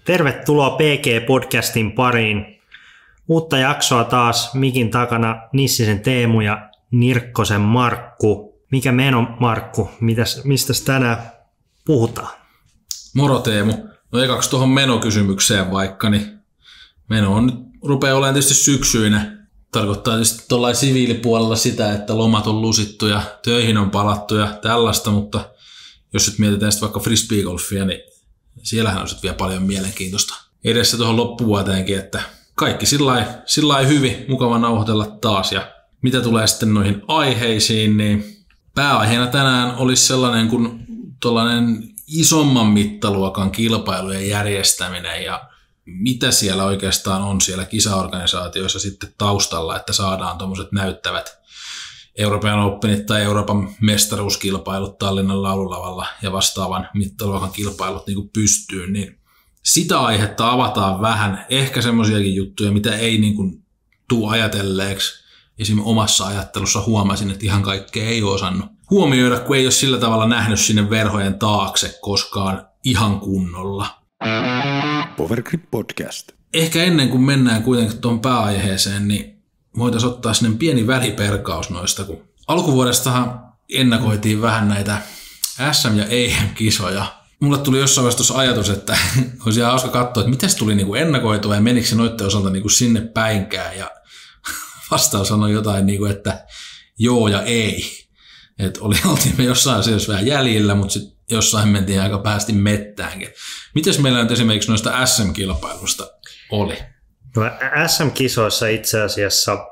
Tervetuloa PG-podcastin pariin. Uutta jaksoa taas mikin takana Nissisen Teemu ja Nirkkosen Markku. Mikä meno, Markku? Mistä tänään puhutaan? Moro Teemu. No ekaksi tuohon menokysymykseen vaikka, niin meno on nyt rupeaa olemaan tietysti syksyinen. Tarkoittaa tietysti tuollain siviilipuolella sitä, että lomat on lusittu ja töihin on palattu ja tällaista, mutta jos nyt mietitään sitten vaikka frisbeegolfia, niin siellähän on sitten vielä paljon mielenkiintoista edessä tuohon loppuvuoteenkin, että kaikki sillä hyvin, mukava nauhoitella taas. Ja mitä tulee sitten noihin aiheisiin, niin pääaiheena tänään olisi sellainen kuin tuollainen isomman mittaluokan kilpailujen järjestäminen ja mitä siellä oikeastaan on siellä kisaorganisaatioissa sitten taustalla, että saadaan tuommoiset näyttävät Euroopan Openit tai Euroopan mestaruuskilpailut Tallinnan laululavalla ja vastaavan mittaluokan kilpailut niin kuin pystyyn, niin sitä aihetta avataan vähän. Ehkä semmoisiakin juttuja, mitä ei niin kuin tule ajatelleeksi. Esimerkiksi omassa ajattelussa huomasin, että ihan kaikkea ei ole osannut huomioida, kun ei ole sillä tavalla nähnyt sinne verhojen taakse koskaan ihan kunnolla. Powergrip Podcast. Ehkä ennen kuin mennään kuitenkin tuon pääaiheeseen, niin voitaisiin ottaa sinne pieni väliperkaus noista, kun alkuvuodestahan ennakoitiin vähän näitä SM- ja EM-kisoja. Mulle tuli jossain vaiheessa ajatus, että olisi ihan hauska katsoa, että miten se tuli niinku ennakoitua ja menikö se noitten osalta niinku sinne päinkään. Ja vastaus sanoi jotain, niinku, että joo ja ei. Että oltiin me jossain asiassa vähän jäljellä, mutta sitten jossain mentiin aika päästi mettäänkin. Mites meillä nyt esimerkiksi noista SM-kilpailusta oli? No, SM-kisoissa itse asiassa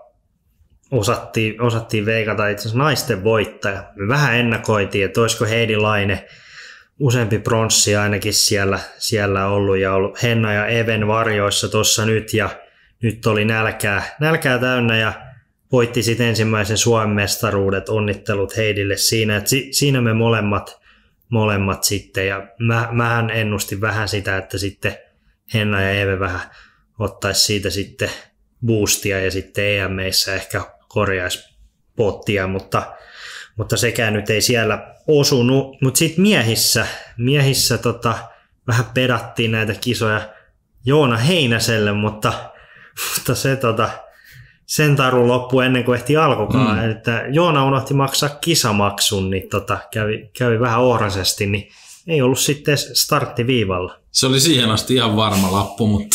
osattiin veikata itse asiassa naisten voittaja. Me vähän ennakoitiin, että olisiko Heidi Laine useampi pronssi ainakin siellä ollut ja ollut Henna ja Even varjoissa tuossa nyt ja nyt oli nälkää täynnä ja voitti sitten ensimmäisen Suomen mestaruudet, onnittelut Heidille siinä, että siinä me molemmat sitten ja mähän ennustin vähän sitä, että sitten Henna ja Eve vähän ottaisi siitä sitten boostia ja sitten EM-meissä ehkä korjaisi pottia, mutta sekään nyt ei siellä osunut. Mutta sitten miehissä vähän pedattiin näitä kisoja Joona Heinäselle, mutta se sen taru loppui ennen kuin ehti alkukaan. Että Joona unohti maksaa kisamaksun, niin kävi vähän ohrasesti, niin ei ollut sitten starttiviivalla. Se oli siihen asti ihan varma lappu, mutta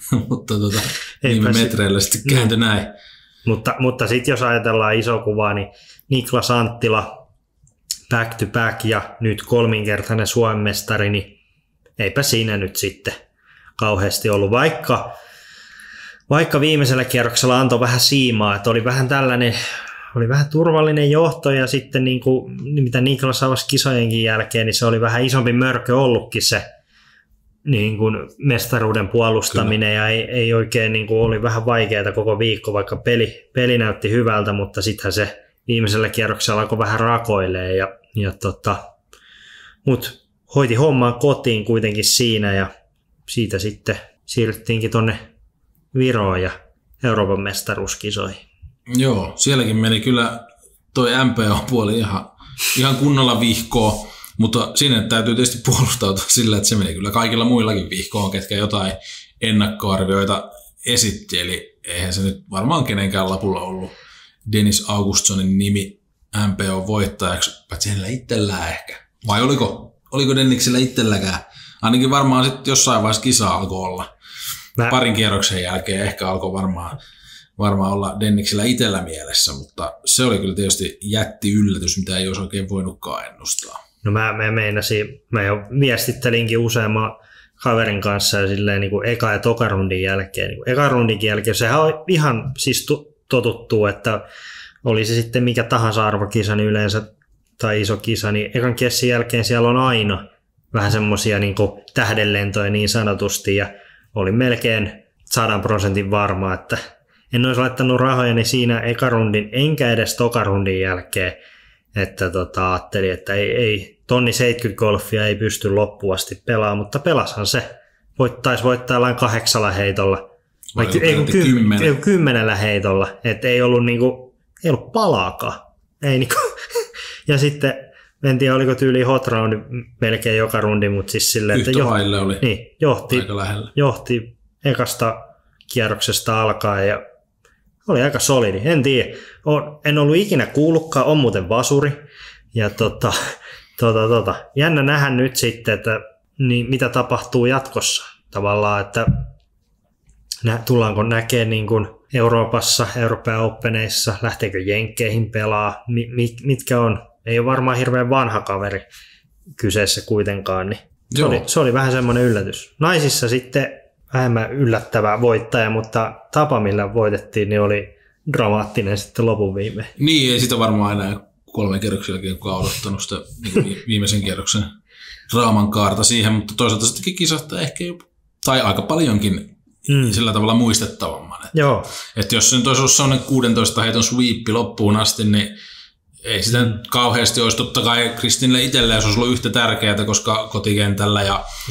viime metreillä sitten kääntyi näin. Mutta sitten jos ajatellaan iso kuvaa, niin Niklas Anttila back to back ja nyt kolminkertainen Suomen mestari, niin eipä siinä nyt sitten kauheasti ollut. Vaikka viimeisellä kierroksella antoi vähän siimaa, että oli vähän turvallinen johto ja sitten niin kuin, mitä Niklas avasi kisojenkin jälkeen, niin se oli vähän isompi mörkö ollutkin se niin kuin mestaruuden puolustaminen. Kyllä. Ja ei oikein niin kuin oli vähän vaikeaa koko viikko, vaikka peli näytti hyvältä, mutta sittenhän se viimeisellä kierroksella alkoi vähän rakoilee mutta hoiti homman kotiin kuitenkin siinä ja siitä sitten siirryttiinkin tonne Viroon ja Euroopan mestaruuskisoihin. Joo, sielläkin meni kyllä toi MPO-puoli ihan kunnolla vihkoon, mutta sinne täytyy tietysti puolustautua sillä, että se meni kyllä kaikilla muillakin vihkoon, ketkä jotain ennakkoarvioita esitti, eli eihän se nyt varmaan kenenkään lapulla ollut Dennis Augustsonin nimi MPO-voittajaksi, paitsi hänellä itsellään ehkä. Vai oliko Denniksellä itselläkään? Ainakin varmaan sitten jossain vaiheessa kisa alkoi olla. Parin kierroksen jälkeen ehkä alkoi varmaan olla Denniksellä itsellä mielessä, mutta se oli kyllä tietysti jätti yllätys, mitä ei olisi oikein voinutkaan ennustaa. No mä jo viestittelinkin useamman kaverin kanssa ja silleen niin kuin eka- ja tokarundin jälkeen. Niin eka rundin jälkeen sehän on ihan siis totuttu, että oli se sitten mikä tahansa arvokisa niin yleensä tai iso kisa, niin ekan kessin jälkeen siellä on aina vähän semmoisia niin kuin tähdenlentoja niin sanotusti ja oli melkein 100% varma, että en olisi laittanut rahojani siinä ekarundin enkä edes tokarundin jälkeen, että ajattelin, että ei tonni 70 golfia ei pysty loppuun asti pelaamaan, mutta pelashan se. Taisi voittaa jollain 8 heitolla, ei 10 heitolla, että ei ollut palaakaan. Ei ja sitten en tiedä oliko tyyli hot roundi melkein joka rundi, mutta siis silleen, että oli niin, aika lähellä. Johti ekasta kierroksesta alkaen ja oli aika solidi. En tiedä, en ollut ikinä kuullutkaan, on muuten vasuri. Ja jännä nähdä nyt sitten, että niin mitä tapahtuu jatkossa. Tavallaan, että tullaanko näkemään niin kuin Euroopassa, Euroopan Openeissa, lähteekö jenkkeihin pelaa, mitkä on. Ei ole varmaan hirveän vanha kaveri kyseessä kuitenkaan, niin se oli vähän semmoinen yllätys. Naisissa sitten vähemmän yllättävä voittaja, mutta tapa millä voitettiin, niin oli dramaattinen sitten lopun viimein. Niin, ei sitä varmaan enää 3 kierroksen jälkeen kukaan odottanut sitä niin viimeisen kierroksen draaman kaarta siihen, mutta toisaalta sittenkin kisahtaa ehkä tai aika paljonkin sillä tavalla muistettavamman. Että jos se nyt olisi ollut sellainen 16 heiton sweepi loppuun asti, niin ei sitä nyt kauheasti olisi. Totta kai Kristinille itselleen se olisi ollut yhtä tärkeää, koska kotikentällä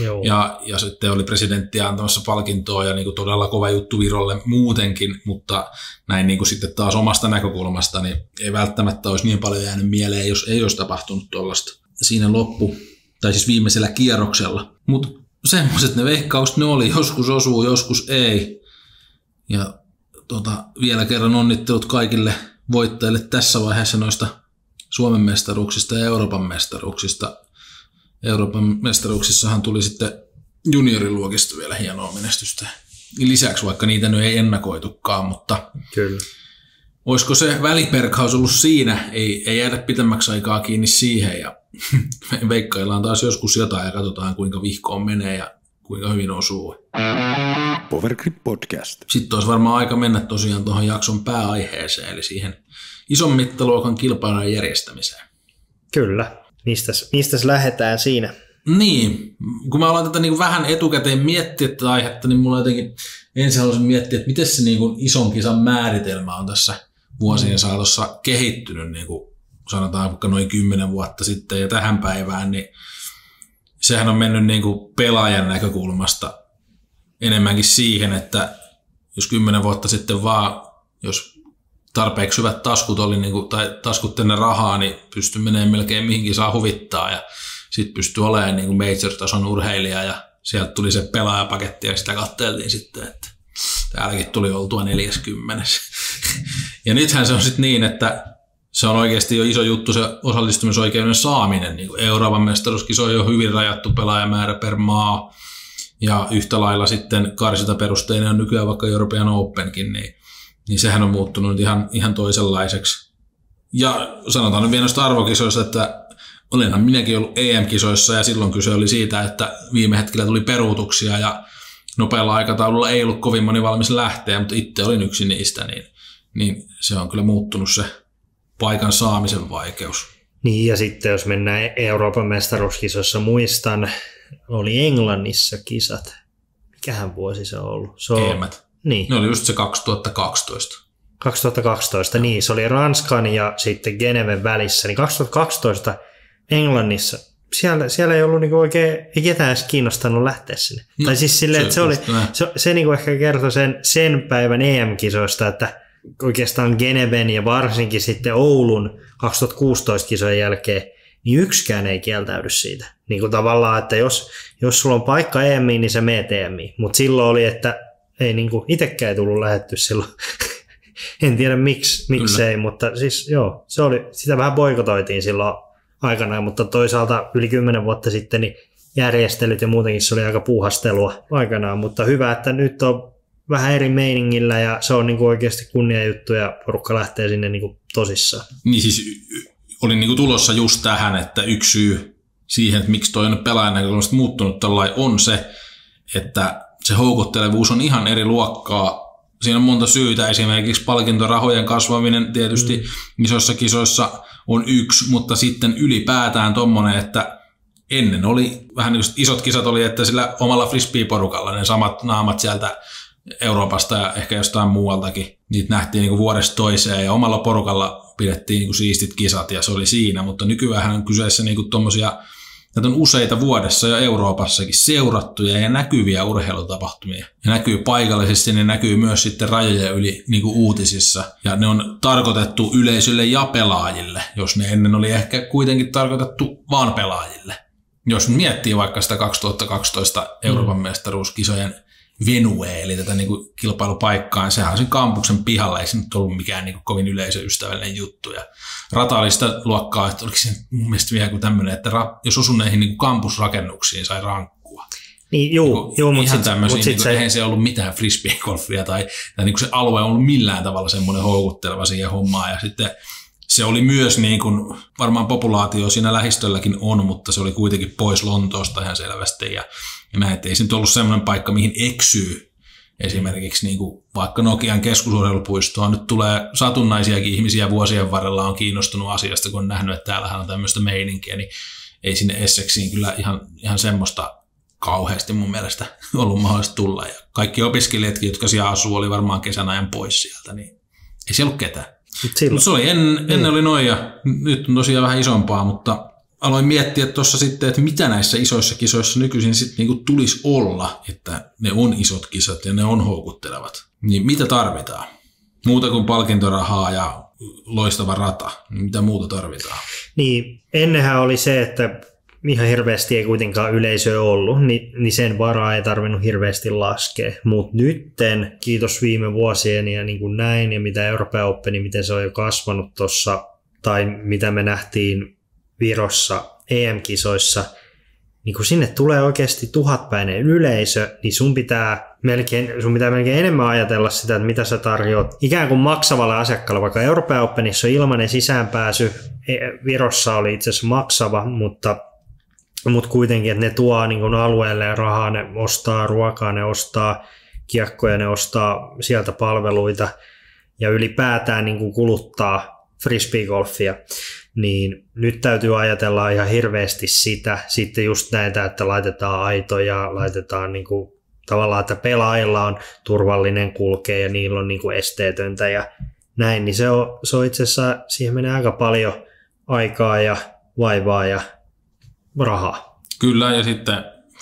ja sitten oli presidentti antamassa palkintoa ja niin kuin todella kova juttu Virolle muutenkin, mutta näin niin kuin sitten taas omasta näkökulmasta, niin ei välttämättä olisi niin paljon jäänyt mieleen, jos ei olisi tapahtunut tuollaista siinä tai siis viimeisellä kierroksella. Mutta semmoiset ne veikkaukset ne oli, joskus osuu, joskus ei. Ja vielä kerran onnittelut kaikille voittajille tässä vaiheessa noista Suomen mestaruuksista ja Euroopan mestaruuksista. Euroopan mestaruuksissahan tuli sitten junioriluokista vielä hienoa menestystä. Lisäksi vaikka niitä nyt ei ennakoitukaan, mutta kyllä. Olisiko se väliperkaus ollut siinä? Ei jäädä pitemmäksi aikaa kiinni siihen ja veikkaillaan taas joskus jotain ja katsotaan kuinka vihkoon menee ja kuinka hyvin osuu. Powergrip Podcast. Sitten olisi varmaan aika mennä tosiaan tuohon jakson pääaiheeseen, eli siihen ison mittaluokan kilpailujen järjestämiseen. Kyllä. Mistäs lähdetään siinä? Niin, kun mä aloin tätä niin vähän etukäteen miettiä tätä aihetta, niin mulla jotenkin ensin haluaisin miettiä, että miten se niin kuin ison kisan määritelmä on tässä vuosien saatossa kehittynyt, niin kuin sanotaan vaikka noin 10 vuotta sitten ja tähän päivään, niin sehän on mennyt niin kuin pelaajan näkökulmasta enemmänkin siihen, että jos 10 vuotta sitten vaan, jos tarpeeksi hyvät taskut oli, niin kuin, tai taskut tänne rahaa, niin pystyi menemään melkein mihinkin saa huvittaa ja sitten pystyi olemaan niin kuin major-tason urheilija ja sieltä tuli se pelaajapaketti ja sitä katseltiin sitten, että täälläkin tuli oltua 40. Ja nythän se on sitten niin, että se on oikeasti jo iso juttu se osallistumisoikeuden saaminen. Niin kuin Euroopan mestaruuskisoja on jo hyvin rajattu pelaajamäärä per maa ja yhtä lailla sitten karsintaperusteinen on nykyään vaikka European Openkin, niin sehän on muuttunut ihan toisenlaiseksi. Ja sanotaan nyt vielä noista arvokisoista, että olenhan minäkin ollut EM-kisoissa ja silloin kyse oli siitä, että viime hetkellä tuli peruutuksia ja nopealla aikataululla ei ollut kovin moni valmis lähteä, mutta itse olin yksi niistä, niin se on kyllä muuttunut se paikan saamisen vaikeus. Niin ja sitten jos mennään Euroopan mestaruuskisoissa, muistan, oli Englannissa kisat. Mikähän vuosi se on ollut? EM:t. Niin. Ne oli just se 2012. 2012, niin. Se oli Ranskan ja sitten Geneven välissä. Niin 2012 Englannissa, siellä ei ollut niinku oikein, ei ketään edes kiinnostanut lähteä sinne. No, tai siis silleen, että se niinku ehkä kertoi sen päivän EM-kisoista, että oikeastaan Geneven ja varsinkin sitten Oulun 2016 kisojen jälkeen, niin yksikään ei kieltäydy siitä. Niin kuin tavallaan, että jos sulla on paikka EMiin, niin sä meet EMiin. Mutta silloin oli, että ei niinku itsekään ei tullut lähetty silloin. En tiedä miksei, mutta siis joo, se oli, sitä vähän boikotoitiin silloin aikanaan, mutta toisaalta yli 10 vuotta sitten niin järjestelyt ja muutenkin se oli aika puuhastelua aikanaan, mutta hyvä, että nyt on vähän eri meiningillä ja se on niinku oikeasti kunniajuttu ja porukka lähtee sinne niinku tosissaan. Niin siis oli niinku tulossa just tähän, että yksi syy siihen, että miksi toi on pelaajan näkökulmasta muuttunut tällainen on se, että se houkuttelevuus on ihan eri luokkaa. Siinä on monta syytä, esimerkiksi palkintorahojen kasvaminen tietysti isoissa kisoissa on yksi, mutta sitten ylipäätään tommonen, että ennen oli vähän niin kuin isot kisat oli, että sillä omalla frisbee-porukalla ne samat naamat sieltä Euroopasta ja ehkä jostain muualtakin, niitä nähtiin niin kuin vuodesta toiseen ja omalla porukalla pidettiin niin kuin siistit kisat ja se oli siinä, mutta nykyään on kyseessä niin kuin tommosia Näitä on useita vuodessa jo Euroopassakin seurattuja ja näkyviä urheilutapahtumia. Ja näkyy paikallisesti, ne näkyy myös sitten rajojen yli niin kuin uutisissa. Ja ne on tarkoitettu yleisölle ja pelaajille, jos ne ennen oli ehkä kuitenkin tarkoitettu vaan pelaajille. Jos miettii vaikka sitä 2012 Euroopan mestaruuskisojen venue, eli tätä niin kuin kilpailupaikkaa, niin sehän on sen kampuksen pihalla, ei se nyt ollut mikään niin kuin kovin yleisöystävällinen juttu. Ja rata oli sitä luokkaa, että oliko se mun mielestä vielä kuin tämmöinen, että jos osui näihin niin kuin kampusrakennuksiin, sai rankkua. Niin, joo, mutta eihän se ollut mitään frisbeegolfia tai niin kuin se alue on ollut millään tavalla semmoinen houkutteleva siihen hommaan. Ja sitten se oli myös niin kuin, varmaan populaatio siinä lähistölläkin on, mutta se oli kuitenkin pois Lontoosta ihan selvästi. Ja näin, ei se nyt ollut semmoinen paikka, mihin eksyy esimerkiksi niin kuin vaikka Nokian keskusurheilupuistoon. Nyt tulee satunnaisiakin ihmisiä vuosien varrella on kiinnostunut asiasta, kun on nähnyt, että täällähän on tämmöistä meininkiä, niin ei sinne Essexiin kyllä ihan semmoista kauheasti mun mielestä ollut mahdollista tulla. Ja kaikki opiskelijatkin, jotka siellä asuu, oli varmaan kesän ajan pois sieltä, niin ei siellä ollut ketään. Mutta se oli ennen oli noin ja nyt on tosiaan vähän isompaa, mutta aloin miettiä tuossa sitten, että mitä näissä isoissa kisoissa nykyisin sitten niinku tulisi olla, että ne on isot kisat ja ne on houkuttelevat. Niin mitä tarvitaan? Muuta kuin palkintorahaa ja loistava rata, niin mitä muuta tarvitaan? Niin, ennenhän oli se, että ihan hirveästi ei kuitenkaan yleisöä ollut, niin sen varaa ei tarvinnut hirveästi laskea. Mutta nytten, kiitos viime vuosien ja niin kuin näin, ja mitä Euroopan Open, miten se on jo kasvanut tuossa, tai mitä me nähtiin Virossa EM-kisoissa, niin kun sinne tulee oikeasti 1000-päinen yleisö, niin sun pitää melkein enemmän ajatella sitä, että mitä sä tarjoat ikään kuin maksavalle asiakkaalle, vaikka Euroopan Openissa on ilmainen sisäänpääsy, Virossa oli itse asiassa maksava, mutta kuitenkin, että ne tuo niin kuin alueelle rahaa, ne ostaa ruokaa, ne ostaa kiekkoja, ne ostaa sieltä palveluita ja ylipäätään niin kuin kuluttaa frisbeegolfia. Niin nyt täytyy ajatella ihan hirveästi sitä, sitten just näitä, että laitetaan aitoja, laitetaan niin kuin, tavallaan, että pelaajilla on turvallinen kulkea ja niillä on niin kuin esteetöntä ja näin, niin se on itse asiassa, siihen menee aika paljon aikaa ja vaivaa ja rahaa. Kyllä, ja sitten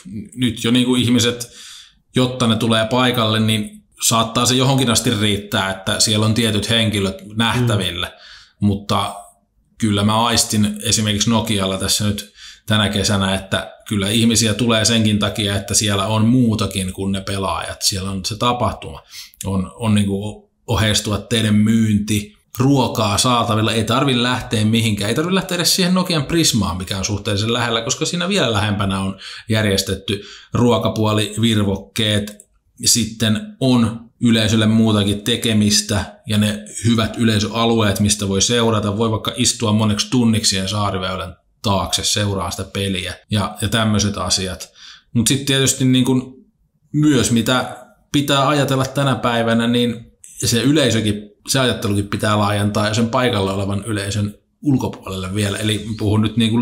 nyt jo niin kuin ihmiset, jotta ne tulee paikalle, niin saattaa se johonkin asti riittää, että siellä on tietyt henkilöt nähtäville, mutta kyllä mä aistin esimerkiksi Nokialla tässä nyt tänä kesänä, että kyllä ihmisiä tulee senkin takia, että siellä on muutakin kuin ne pelaajat. Siellä on se tapahtuma, on niin kuin oheistuotteiden myynti, ruokaa saatavilla, ei tarvitse lähteä mihinkään, ei tarvitse lähteä edes siihen Nokian Prismaan, mikä on suhteellisen lähellä, koska siinä vielä lähempänä on järjestetty ruokapuoli, virvokkeet, sitten on yleisölle muutakin tekemistä ja ne hyvät yleisöalueet, mistä voi seurata, voi vaikka istua moneksi tunniksi ja Saariväylän taakse seuraa sitä peliä ja tämmöiset asiat. Mutta sitten tietysti niin kun myös mitä pitää ajatella tänä päivänä, niin se yleisökin, se ajattelukin pitää laajentaa ja sen paikalla olevan yleisön ulkopuolelle vielä. Eli puhun nyt niin kuin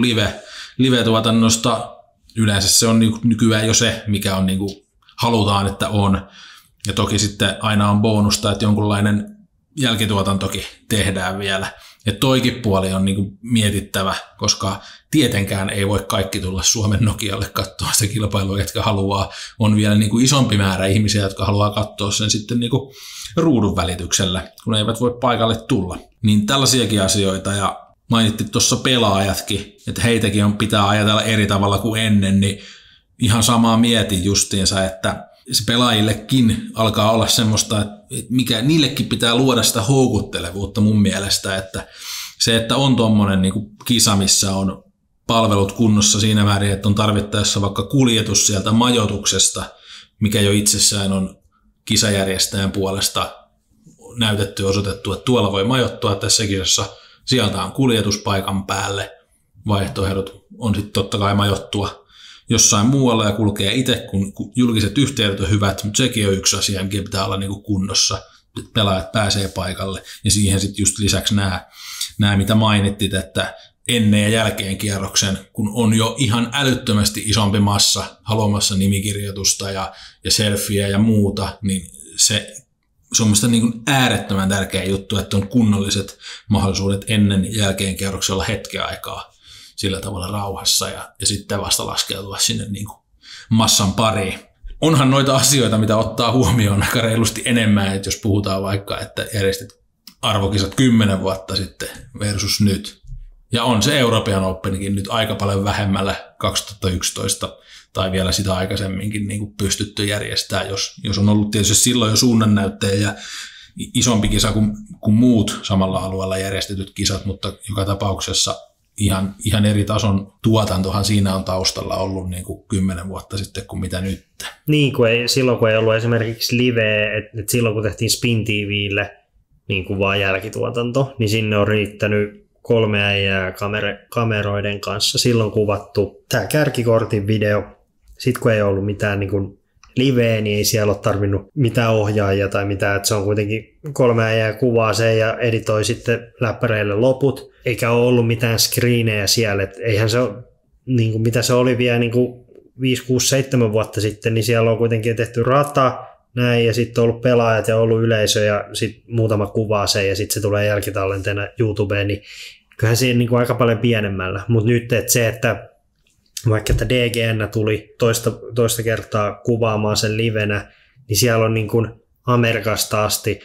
live-tuotannosta, yleensä se on niin kuin nykyään jo se, mikä on niin kuin halutaan, että on. Ja toki sitten aina on bonusta, että jonkunlainen jälkituotantokin tehdään vielä. Ja toikin puoli on niin kuin mietittävä, koska tietenkään ei voi kaikki tulla Suomen Nokialle katsoa sitä kilpailua, jotka haluaa. On vielä niin kuin isompi määrä ihmisiä, jotka haluaa katsoa sen sitten niin kuin ruudun välityksellä, kun eivät voi paikalle tulla. Niin tällaisiakin asioita, ja mainittiin tuossa pelaajatkin, että heitäkin pitää ajatella eri tavalla kuin ennen, niin ihan samaa mietin justiinsa, että se pelaajillekin alkaa olla semmoista, että mikä niillekin pitää luoda sitä houkuttelevuutta mun mielestä, että se, että on tommonen niin kuin kisa, missä on palvelut kunnossa siinä määrin, että on tarvittaessa vaikka kuljetus sieltä majoituksesta, mikä jo itsessään on kisajärjestäjän puolesta näytetty ja osoitettu, että tuolla voi majoittua tässä kisassa, sieltä on kuljetuspaikan päälle, vaihtoehdot on sitten totta kai majoittua jossain muualla ja kulkee itse, kun julkiset yhteydet on hyvät, mutta sekin on yksi asia, mikä pitää olla niin kuin kunnossa, että pelaajat pääsee paikalle. Ja siihen sitten just lisäksi nämä, mitä mainittit, että ennen ja jälkeen kierroksen, kun on jo ihan älyttömästi isompi massa haluamassa nimikirjoitusta ja selfieä ja muuta, niin se on mielestäni niin kuin äärettömän tärkeä juttu, että on kunnolliset mahdollisuudet ennen ja jälkeen kierroksella hetken aikaa sillä tavalla rauhassa ja sitten vasta laskeutua sinne niin kuin massan pariin. Onhan noita asioita, mitä ottaa huomioon aika reilusti enemmän, että jos puhutaan vaikka, että järjestit arvokisat 10 vuotta sitten versus nyt. Ja on se European Openikin nyt aika paljon vähemmällä 2011 tai vielä sitä aikaisemminkin niin kuin pystytty järjestämään, jos on ollut tietysti silloin jo suunnannäyttäjä ja isompi kisa kuin muut samalla alueella järjestetyt kisat, mutta joka tapauksessa ihan eri tason tuotantohan siinä on taustalla ollut niin kuin 10 vuotta sitten kuin mitä nyt. Niin, silloin kun ei ollut esimerkiksi live, että silloin kun tehtiin Spin TV:lle niin kuin vaan jälkituotanto, niin sinne on riittänyt 3 äijää kameroiden kanssa silloin kuvattu tämä kärkikortin video. Sitten kun ei ollut mitään niin kuin liveä, niin ei siellä ole tarvinnut mitään ohjaajia tai mitään, että se on kuitenkin 3 äijää kuvaa sen ja editoi sitten läppäreille loput, eikä ole ollut mitään screenejä siellä, että eihän se ole, niin kuin mitä se oli vielä niin kuin 5, 6, 7 vuotta sitten, niin siellä on kuitenkin tehty rata, näin, ja sitten on ollut pelaajat ja ollut yleisö ja sitten muutama kuvaa sen ja sitten se tulee jälkitallenteena YouTubeen, niin kyllähän siinä niin kuin aika paljon pienemmällä, mutta nyt että se, että vaikka että DGN tuli toista kertaa kuvaamaan sen livenä, niin siellä on niin kuin Amerikasta asti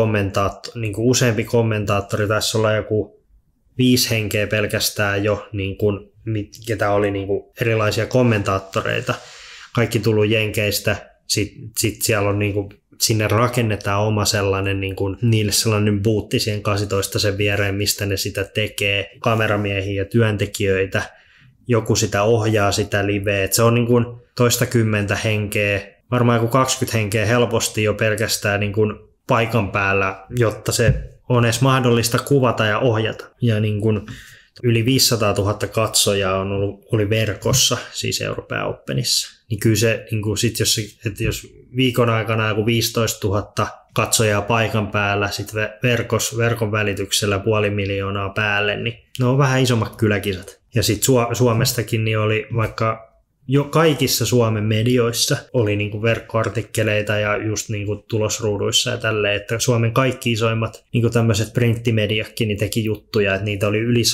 niin kuin useampi kommentaattori, tässä olla joku 5 henkeä pelkästään jo, niin kuin, ketä oli niin kuin erilaisia kommentaattoreita, kaikki tullut Jenkeistä, sitten siellä on niin kuin, sinne rakennetaan oma sellainen, niin kuin, niille sellainen bootti siihen 12 sen viereen, mistä ne sitä tekee, kameramiehiä ja työntekijöitä, joku sitä ohjaa sitä liveä, että se on niin kuin toistakymmentä henkeä, varmaan joku 20 henkeä helposti jo pelkästään niin kuin paikan päällä, jotta se on edes mahdollista kuvata ja ohjata. Ja niin kuin yli 500 000 katsojaa oli verkossa, siis European Openissa. Niin kyllä se, niin kuin sit jos viikon aikana joku 15 000 katsojaa paikan päällä, sitten verkon välityksellä 500 000 päälle, niin ne on vähän isommat kyläkisat. Ja sitten Suomestakin niin oli vaikka jo kaikissa Suomen medioissa oli niinku verkkoartikkeleita ja just niinku tulosruuduissa ja tälleen, että Suomen kaikki isoimmat niinku tämmöiset printtimediakin niin teki juttuja, että niitä oli yli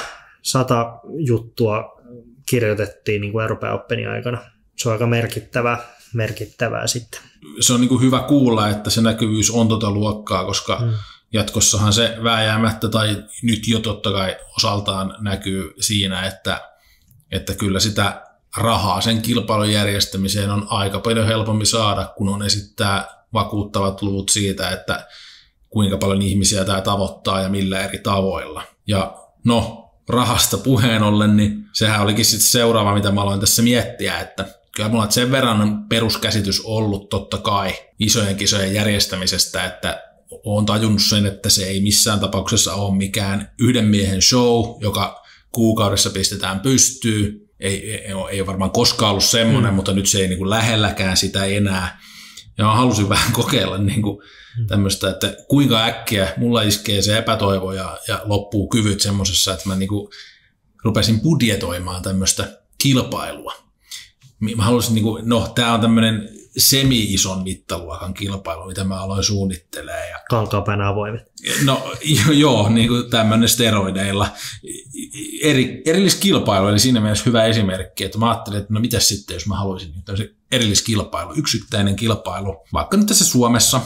100 juttua kirjoitettiin niinku European Openin aikana. Se on aika merkittävää sitten. Se on niinku hyvä kuulla, että se näkyvyys on tota luokkaa, koska jatkossahan se vääjäämättä tai nyt jo totta kai osaltaan näkyy siinä, että kyllä sitä rahaa sen kilpailun järjestämiseen on aika paljon helpompi saada, kun on esittää vakuuttavat luvut siitä, että kuinka paljon ihmisiä tämä tavoittaa ja millä eri tavoilla. Ja no, rahasta puheen ollen, niin sehän olikin sitten seuraava, mitä mä aloin tässä miettiä, että kyllä mulla sen verran on peruskäsitys ollut totta kai isojen kisojen järjestämisestä, että olen tajunnut sen, että se ei missään tapauksessa ole mikään yhden miehen show, joka kuukaudessa pistetään pystyyn. Ei ole varmaan koskaan ollut semmoinen, mutta nyt se ei niin kuin lähelläkään sitä enää. Ja mä halusin vähän kokeilla niin kuin tämmöistä, että kuinka äkkiä mulla iskee se epätoivo ja loppuu kyvyt semmoisessa, että mä niin kuin rupesin budjetoimaan tämmöistä kilpailua. Mä halusin, niin kuin, tää on tämmöinen semi-ison mittaluokan kilpailu, mitä mä aloin suunnittelemaan. Kankaanpäin avoimet. No joo, niin kuin tämmöinen steroideilla. Erilliskilpailu, eli siinä mielessä hyvä esimerkki, että mä ajattelin, että no mitäs sitten, jos mä haluaisin erilliskilpailu, yksittäinen kilpailu, vaikka nyt tässä Suomessa,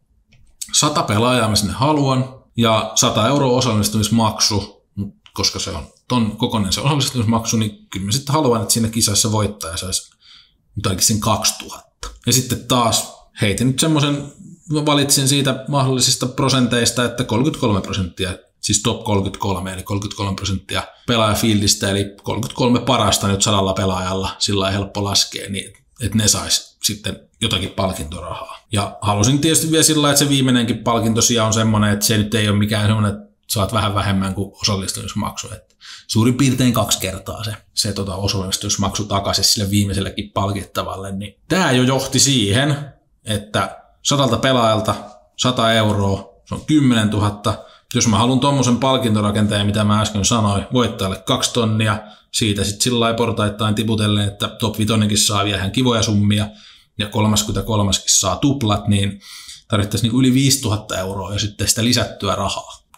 100 pelaajaa mä sinne haluan, ja 100 € osallistumismaksu, koska se on ton kokoinen se osallistumismaksu, niin kyllä mä sitten haluan, että siinä kisassa voittaja saisi nyt ainakin sen 2000. Ja sitten taas heitin nyt semmoisen, valitsin siitä mahdollisista prosenteista, että 33%, siis top 33, eli 33% pelaajafieldistä, eli 33 parasta nyt 100 pelaajalla, sillä helppo laskea, niin että ne sais sitten jotakin palkintorahaa. Ja halusin tietysti vielä sillä, että se viimeinenkin palkintosija on semmoinen, että se nyt ei ole mikään semmoinen, että saat vähän vähemmän kuin osallistumismaksu. Että suurin piirtein 2 kertaa se osallistumismaksu takaisin sille viimeisellekin palkittavalle. Niin tämä jo johti siihen, että 100 pelaajalta 100 €, se on 10 000. Jos mä haluan tuommoisen palkintorakenteen, mitä mä äsken sanoin, voittajalle 2 tonnia, siitä sitten sillä lailla portaittain tiputellen, että top 5 saa vielä ihan kivoja summia ja 33 saa tuplat, niin tarvittaisiin niin yli 5 000 € ja sitten sitä lisättyä rahaa.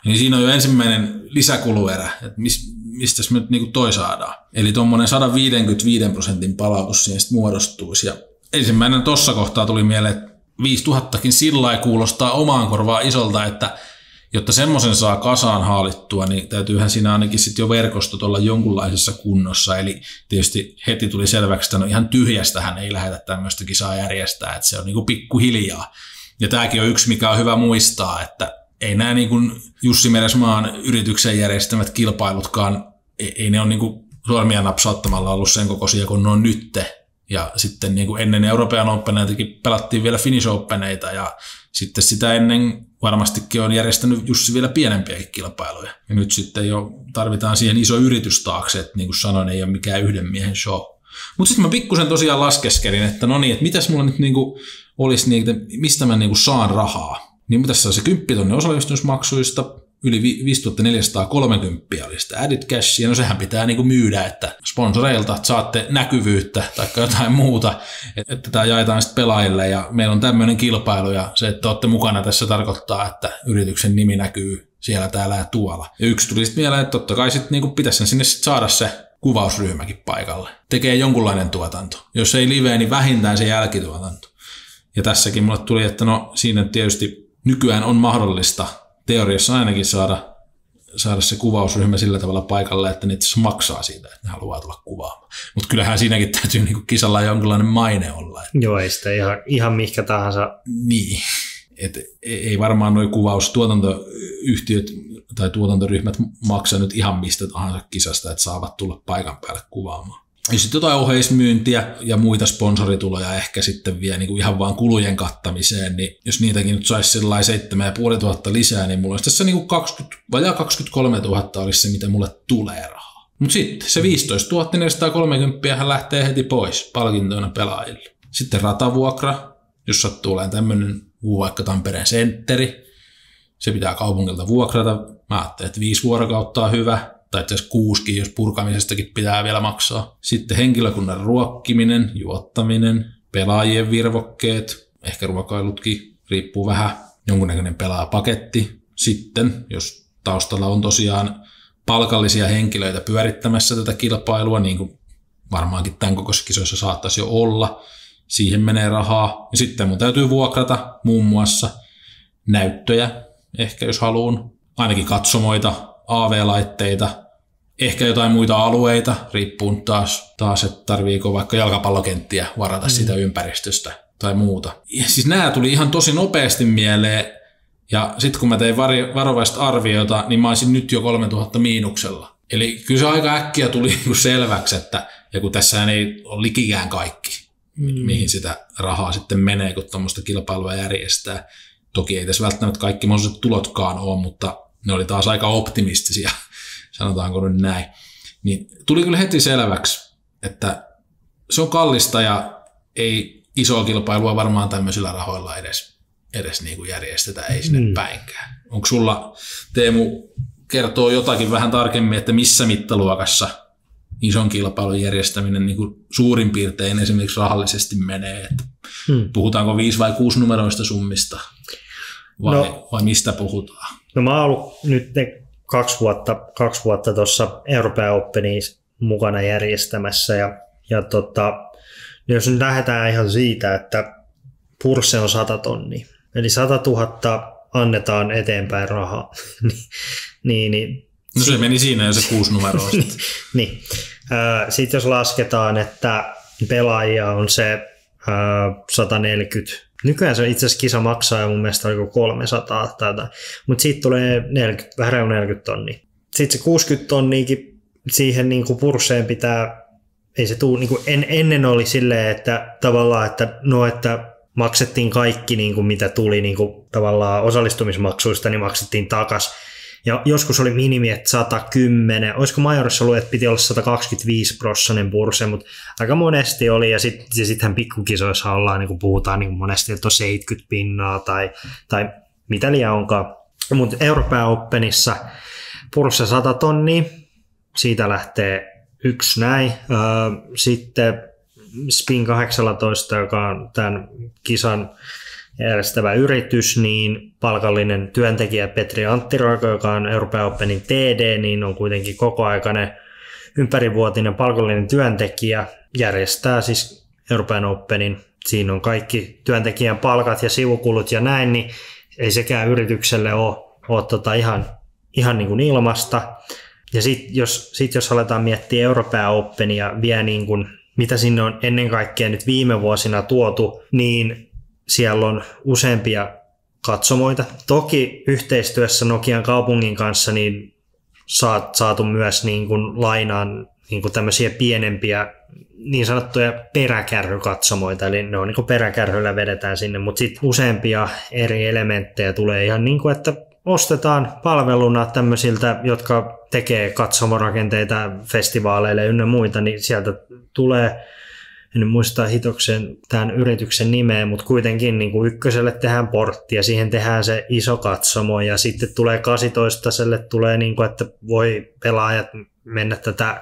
niin siinä on jo ensimmäinen lisäkuluerä, että mistä me nyt niin toi saadaan. Eli tuommoinen 155% palautus siihen muodostuisi. Ja ensimmäinen tuossa kohtaa tuli mieleen, että 5000kin sillä kuulostaa omaan korvaan isolta, että jotta semmoisen saa kasaan haalittua, niin täytyyhän siinä ainakin sitten jo verkostot olla jonkunlaisessa kunnossa. Eli tietysti heti tuli selväksi, että no ihan tyhjästähän ei lähdetä tämmöistä kisaa järjestää, että se on niinku pikkuhiljaa. Ja tämäkin on yksi, mikä on hyvä muistaa, että ei nämä niin kuin Jussi Meresmaan yrityksen järjestämät kilpailutkaan, ei ne ole niin kuin sormia napsauttamalla ollut sen kokoisia kuin ne on nytte. Ja sitten niin kuin ennen European Openeitakin pelattiin vielä Finnish Openeita ja sitten sitä ennen varmastikin on järjestänyt Jussi vielä pienempiäkin kilpailuja. Ja nyt sitten jo tarvitaan siihen iso yritys taakse, että niin kuin sanoin, ei ole mikään yhden miehen show. Mutta sitten mä pikkusen tosiaan laskeskelin, että no niin, että mitäs mulla nyt niin kuin olisi, niin, että mistä mä niin kuin saan rahaa. Niin tässä on se 10 000 osallistumismaksuista, yli 5430 oli sitä added cashia, no sehän pitää niinku myydä, että sponsoreilta saatte näkyvyyttä tai jotain muuta, että tämä jaetaan sitten pelaajille ja meillä on tämmöinen kilpailu ja se, että olette mukana tässä tarkoittaa, että yrityksen nimi näkyy siellä, täällä ja tuolla. Ja yksi tuli sitten mieleen, että totta kai sitten niinku pitäisi sinne sit saada se kuvausryhmäkin paikalle. Tekee jonkunlainen tuotanto. Jos ei live, niin vähintään se jälkituotanto. Ja tässäkin mulle tuli, että no siinä tietysti nykyään on mahdollista teoriassa ainakin saada se kuvausryhmä sillä tavalla paikalle, että ne itse asiassa maksaa siitä, että ne haluaa tulla kuvaamaan. Mutta kyllähän siinäkin täytyy niinku kisalla jonkinlainen maine olla. Joo, ei sitä ihan mihinkä tahansa. Niin, et ei varmaan nuo kuvaustuotantoyhtiöt tai tuotantoryhmät maksaa nyt ihan mistä tahansa kisasta, että saavat tulla paikan päälle kuvaamaan. Ja sitten jotain oheismyyntiä ja muita sponsorituloja ehkä sitten vielä niin kuin ihan vaan kulujen kattamiseen, niin jos niitäkin nyt saisi sellainen 7500 lisää, niin mulla olisi tässä niin kuin 23 000 olisi se, mitä mulle tulee rahaa. Mutta sitten se 15 430 lähtee heti pois palkintoina pelaajille. Sitten ratavuokra, jos sattuu olemaan tämmöinen vaikka Tampereen sentteri, se pitää kaupungilta vuokrata. Mä ajattelin, että 5 vuorokautta on hyvä. Tai itse asiassa 6, jos purkamisestakin pitää vielä maksaa. Sitten henkilökunnan ruokkiminen, juottaminen, pelaajien virvokkeet, ehkä ruokailutkin, riippuu vähän, jonkunnäköinen pelaajapaketti. Sitten, jos taustalla on tosiaan palkallisia henkilöitä pyörittämässä tätä kilpailua, niin kuin varmaankin tämän kokoisissa kisoissa saattaisi jo olla, siihen menee rahaa. Ja sitten mun täytyy vuokrata muun muassa näyttöjä, ehkä jos haluan, ainakin katsomoita, AV-laitteita, ehkä jotain muita alueita, riippuu taas että tarviiko vaikka jalkapallokenttiä varata sitä ympäristöstä tai muuta. Ja siis nämä tuli ihan tosi nopeasti mieleen, ja sitten kun mä tein varovaista arviota, niin mä olisin nyt jo 3000 miinuksella. Eli kyllä se aika äkkiä tuli selväksi, että ja kun tässä ei ole likikään kaikki, mihin sitä rahaa sitten menee, kun tuommoista kilpailua järjestää. Toki ei tässä välttämättä kaikki mahdolliset tulotkaan ole, mutta ne oli taas aika optimistisia, sanotaanko nyt näin. Niin tuli kyllä heti selväksi, että se on kallista ja ei isoa kilpailua varmaan tämmöisillä rahoilla edes niin kuin järjestetä, ei sinne päinkään. Onko sulla, Teemu, kertoo jotakin vähän tarkemmin, että missä mittaluokassa ison kilpailun järjestäminen niin kuin suurin piirtein esimerkiksi rahallisesti menee? Että puhutaanko 5 vai 6 numeroista summista vai mistä puhutaan? No mä oon ollut nyt ne 2 vuotta tuossa European Openissa mukana järjestämässä ja jos nyt lähdetään ihan siitä, että pursse on 100 000, eli 100 000 annetaan eteenpäin rahaa. niin, no se meni siinä jo se 6 numeroa. Niin. Sitten jos lasketaan, että pelaajia on se 140. Nykyään se itse asiassa kisa maksaa ja mun mielestä oliko 300 tai jotain, mutta siitä tulee 40, vähän 40 000. Sitten se 60 000 siihen niin kuin pursseen pitää, ei se tule, niin kuin ennen oli silleen, että tavallaan, että maksettiin kaikki niin kuin mitä tuli niin kuin tavallaan osallistumismaksuista, niin maksettiin takaisin. Ja joskus oli minimi, että 110, olisiko majorissa ollut, että piti olla 125% purse, mutta aika monesti oli, ja sittenhän pikkukisoissa ollaan, niin kuin puhutaan niin kuin monesti, että on 70 pinnaa tai mitä liian onkaan. Mutta European Openissa purse 100 000, siitä lähtee yksi näin. Sitten Spin 18, joka on tämän kisan järjestävä yritys, niin palkallinen työntekijä Petri Anttiroiko, joka on Euroopan Openin TD, niin on kuitenkin kokoaikainen ympärivuotinen palkallinen työntekijä, järjestää siis Euroopan Openin. Siinä on kaikki työntekijän palkat ja sivukulut ja näin, niin ei sekään yritykselle ole ihan niin kuin ilmasta. Ja sitten jos aletaan miettiä Euroopan Openia vielä niin kuin, mitä sinne on ennen kaikkea nyt viime vuosina tuotu, niin siellä on useampia katsomoita. Toki yhteistyössä Nokian kaupungin kanssa niin saatu myös niin kuin lainaan niin kuin tämmöisiä pienempiä niin sanottuja peräkärrykatsomoita, eli ne on niin kuin peräkärryllä vedetään sinne, mutta sitten useampia eri elementtejä tulee ihan niin kuin, että ostetaan palveluna tämmöisiltä, jotka tekee katsomorakenteita festivaaleille ynnä muita, niin sieltä tulee, en muista hitoksen tämän yrityksen nimeä, mutta kuitenkin niin kuin ykköselle tehdään portti ja siihen tehdään se iso katsomo ja sitten tulee 18-selle tulee niin kuin, että voi pelaajat mennä tätä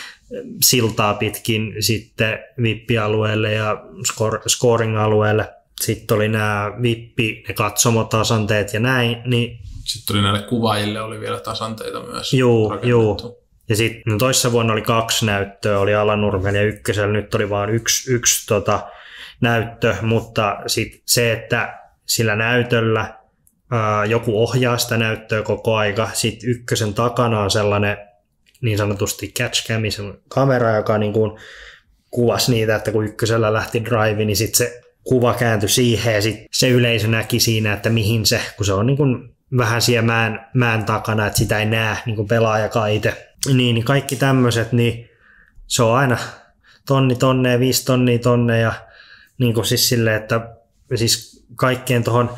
siltaa pitkin sitten VIP-alueelle ja scoring-alueelle. Sitten oli nämä ne katsomotasanteet ja näin. Niin sitten oli näille kuvaajille oli vielä tasanteita myös. Joo. Ja sitten toissa vuonna oli 2 näyttöä, oli Alanurmella ja ykkösellä, nyt oli vain yksi näyttö, mutta sitten se, että sillä näytöllä joku ohjaa sitä näyttöä koko aika, sitten ykkösen takana on sellainen niin sanotusti catchcam, kamera, joka niin kuin kuvasi niitä, että kun ykkösellä lähti drive, niin sitten se kuva kääntyi siihen ja sitten se yleisö näki siinä, että mihin se, kun se on niin kuin vähän siellä mäen takana, että sitä ei näe niin kuin pelaajakaan itse. Niin kaikki tämmöiset, niin se on aina tonni ja 5 tonnia ja niin kuin siis silleen, että siis kaikkeen tuohon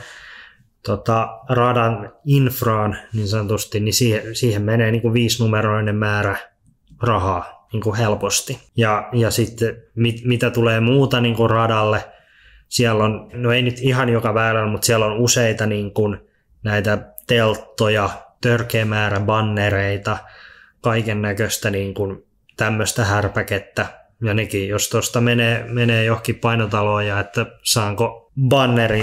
radan infraan niin sanotusti, niin siihen menee niin kuin 5-numeroinen määrä rahaa niin kuin helposti. Ja sitten mitä tulee muuta niin kuin radalle, siellä on, no ei nyt ihan joka väylällä, mutta siellä on useita niin kuin näitä telttoja, törkeä määrä bannereita, kaiken näköistä niin kuin tämmöistä härpäkettä. Ja nekin, jos tuosta menee johonkin painotaloon ja että saanko bannerin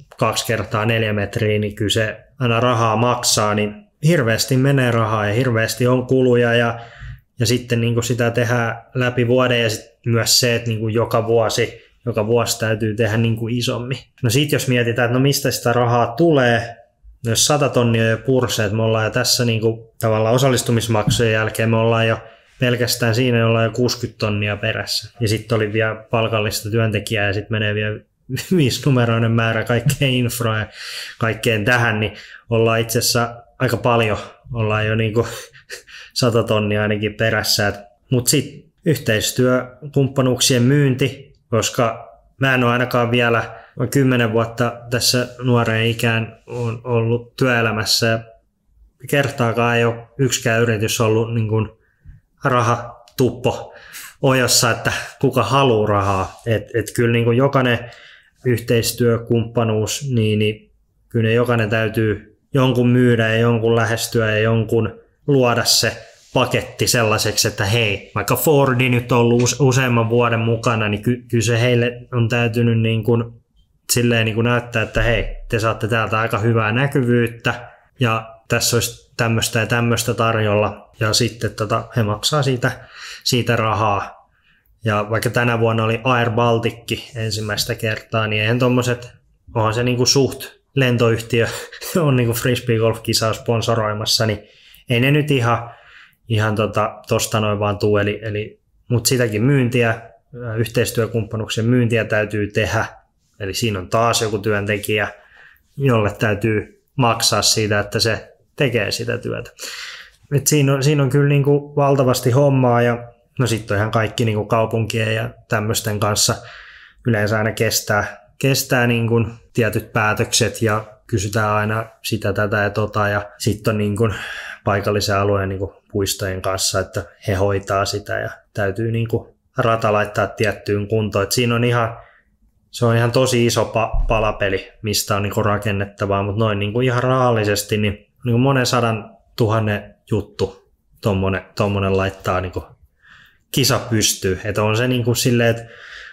2x4 metriä, niin kyllä se aina rahaa maksaa, niin hirveästi menee rahaa ja hirveästi on kuluja ja sitten niin kuin sitä tehdään läpi vuoden ja sitten myös se, että niin kuin joka vuosi täytyy tehdä niin kuin isommin. No sitten jos mietitään, että no mistä sitä rahaa tulee, jos 100 tonnia jo purse, että me ollaan jo tässä niin kuin tavallaan osallistumismaksujen jälkeen me ollaan jo pelkästään siinä, jolla on jo 60 tonnia perässä. Ja sitten oli vielä palkallista työntekijää ja sitten menee vielä 5-numeroinen määrä kaikkeen infraa ja kaikkeen tähän, niin ollaan itse asiassa aika paljon, ollaan jo niin kuin 100 tonnia ainakin perässä. Mutta sitten yhteistyökumppanuuksien myynti, koska mä en ole ainakaan vielä 10 vuotta tässä nuoreen ikään on ollut työelämässä ja kertaakaan ei ole yksikään yritys ollut niin kuin rahatuppo ojossa, että kuka haluaa rahaa. Et kyllä niin kuin jokainen yhteistyökumppanuus, niin kyllä jokainen täytyy jonkun myydä ja jonkun lähestyä ja jonkun luoda se paketti sellaiseksi, että hei, vaikka Fordi nyt on ollut useamman vuoden mukana, niin kyllä se heille on täytynyt niin kuin, silleen niin kuin näyttää, että hei, te saatte täältä aika hyvää näkyvyyttä ja tässä olisi tämmöistä ja tämmöistä tarjolla ja sitten he maksaa siitä rahaa. Ja vaikka tänä vuonna oli Air Baltic ensimmäistä kertaa, niin eihän tommoset, onhan se niinku suht lentoyhtiö on niinku Frisbee Golf-kisaa sponsoroimassa, niin ei ne nyt ihan tosta noin vaan tuu, mutta sitäkin myyntiä, yhteistyökumppanuksen myyntiä täytyy tehdä, eli siinä on taas joku työntekijä, jolle täytyy maksaa siitä, että se tekee sitä työtä. Et siinä on kyllä niinku valtavasti hommaa ja no sitten on ihan kaikki niinku kaupunkien ja tämmöisten kanssa yleensä aina kestää niinku tietyt päätökset ja kysytään aina sitä, tätä ja ja sitten on niinku paikallisen alueen niinku puistojen kanssa, että he hoitaa sitä ja täytyy niinku rata laittaa tiettyyn kuntoon. Et siinä on se on ihan tosi iso palapeli, mistä on niinku rakennettavaa, mutta noin niinku ihan rahallisesti niin monen 100 000 juttu tommonen laittaa niinku kisa pystyy. Että on se niinku silleen, että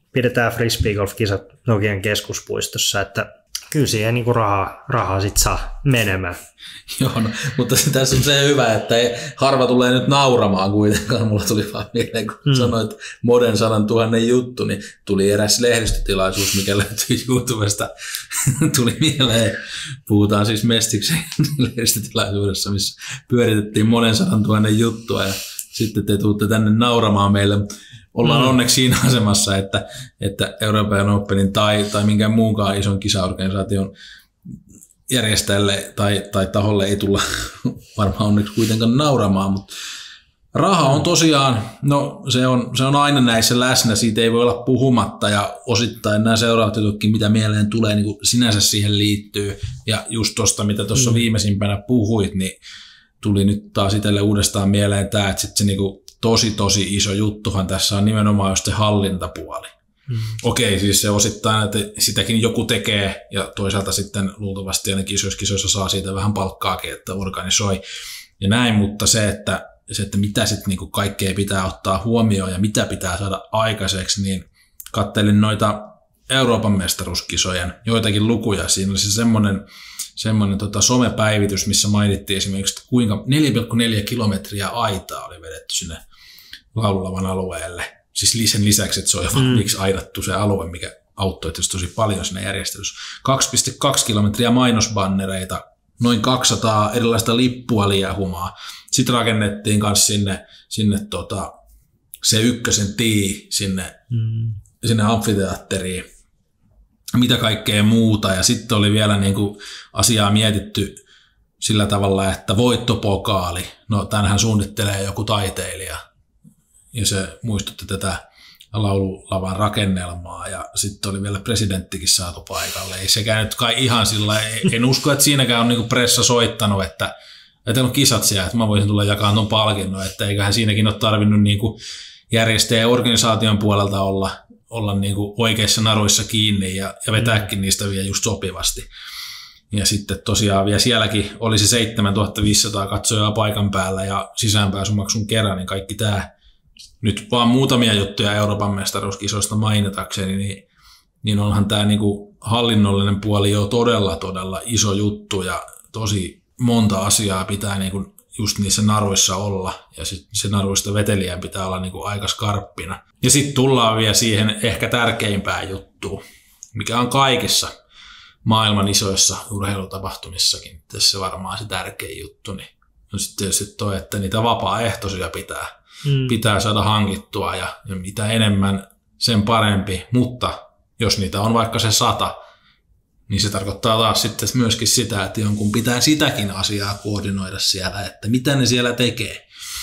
pidetään frisbeegolf-kisat Nokian keskuspuistossa, että kyllä siihen niin kuin rahaa sit saa menemään. Joo, no, mutta tässä on se hyvä, että harva tulee nyt nauramaan kuitenkaan. Mulla tuli vaan mieleen, kun sanoit Moden 100 000 juttu, niin tuli eräs lehdistötilaisuus, mikä löytyy YouTubesta. Tuli mieleen, puhutaan siis Mestiksen lehdistötilaisuudessa, missä pyöritettiin Moden 100 000 juttua ja sitten te tuutte tänne nauramaan meille. Ollaan onneksi siinä asemassa, että Euroopan Openin tai minkään muunkaan ison kisaorganisaation järjestäjälle tai taholle ei tulla varmaan onneksi kuitenkaan nauramaan, mutta raha on tosiaan, no se on aina näissä läsnä, siitä ei voi olla puhumatta ja osittain nämä seuraavat jututkin, mitä mieleen tulee, niin kuin sinänsä siihen liittyy ja just tuosta, mitä tuossa viimeisimpänä puhuit, niin tuli nyt taas itselle uudestaan mieleen tämä, että sitten se niinku tosi iso juttuhan tässä on nimenomaan just se hallintapuoli. Okei, siis se osittain, että sitäkin joku tekee ja toisaalta sitten luultavasti ainakin isoissa kisoissa saa siitä vähän palkkaakin, että organisoi ja näin, mutta se, että mitä sitten niinku kaikkea pitää ottaa huomioon ja mitä pitää saada aikaiseksi, niin katselin noita Euroopan mestaruuskisojen joitakin lukuja. Siinä oli se semmoinen somepäivitys, missä mainittiin esimerkiksi, että kuinka 4,4 kilometriä aitaa oli vedetty sinne laululavan alueelle. Siis sen lisäksi, että se on miksi aidattu se alue, mikä auttoi tietysti tosi paljon siinä järjestelyssä. 2,2 kilometriä mainosbannereita, noin 200 erilaista lippua liehumaa. Sitten rakennettiin myös sinne se ykkösen tii sinne amfiteatteriin. Mitä kaikkea muuta. Ja sitten oli vielä niinku asiaa mietitty sillä tavalla, että voittopokaali. No tämänhän suunnittelee joku taiteilija. Ja se muistutti tätä laululavan rakennelmaa. Ja sitten oli vielä presidenttikin saatu paikalle. Ei sekään nyt kai ihan sillä, en usko, että siinäkään on niinku pressa soittanut, että on kisat siellä, että mä voisin tulla jakamaan ton palkinnon. Että eiköhän siinäkin ole tarvinnut niinku järjestäjä ja organisaation puolelta olla niinku oikeissa naruissa kiinni ja vetääkin niistä vielä just sopivasti. Ja sitten tosiaan vielä sielläkin oli se 7500 katsojaa paikan päällä ja sisäänpääsymaksun kerran, niin kaikki tämä, nyt vaan muutamia juttuja Euroopan mestaruuskisoista mainitakseni, niin onhan tämä niinku hallinnollinen puoli jo todella iso juttu ja tosi monta asiaa pitää niinku just niissä naruissa olla ja se naruista vetelijän pitää olla niinku aika skarppina. Ja sitten tullaan vielä siihen ehkä tärkeimpään juttuun, mikä on kaikissa maailman isoissa urheilutapahtumissakin. Tässä varmaan se tärkein juttu. Niin on sitten tietysti toi, että niitä vapaaehtoisia pitää saada hankittua ja mitä enemmän sen parempi. Mutta jos niitä on vaikka se 100, niin se tarkoittaa taas sitten myöskin sitä, että jonkun pitää sitäkin asiaa koordinoida siellä, että mitä ne siellä tekee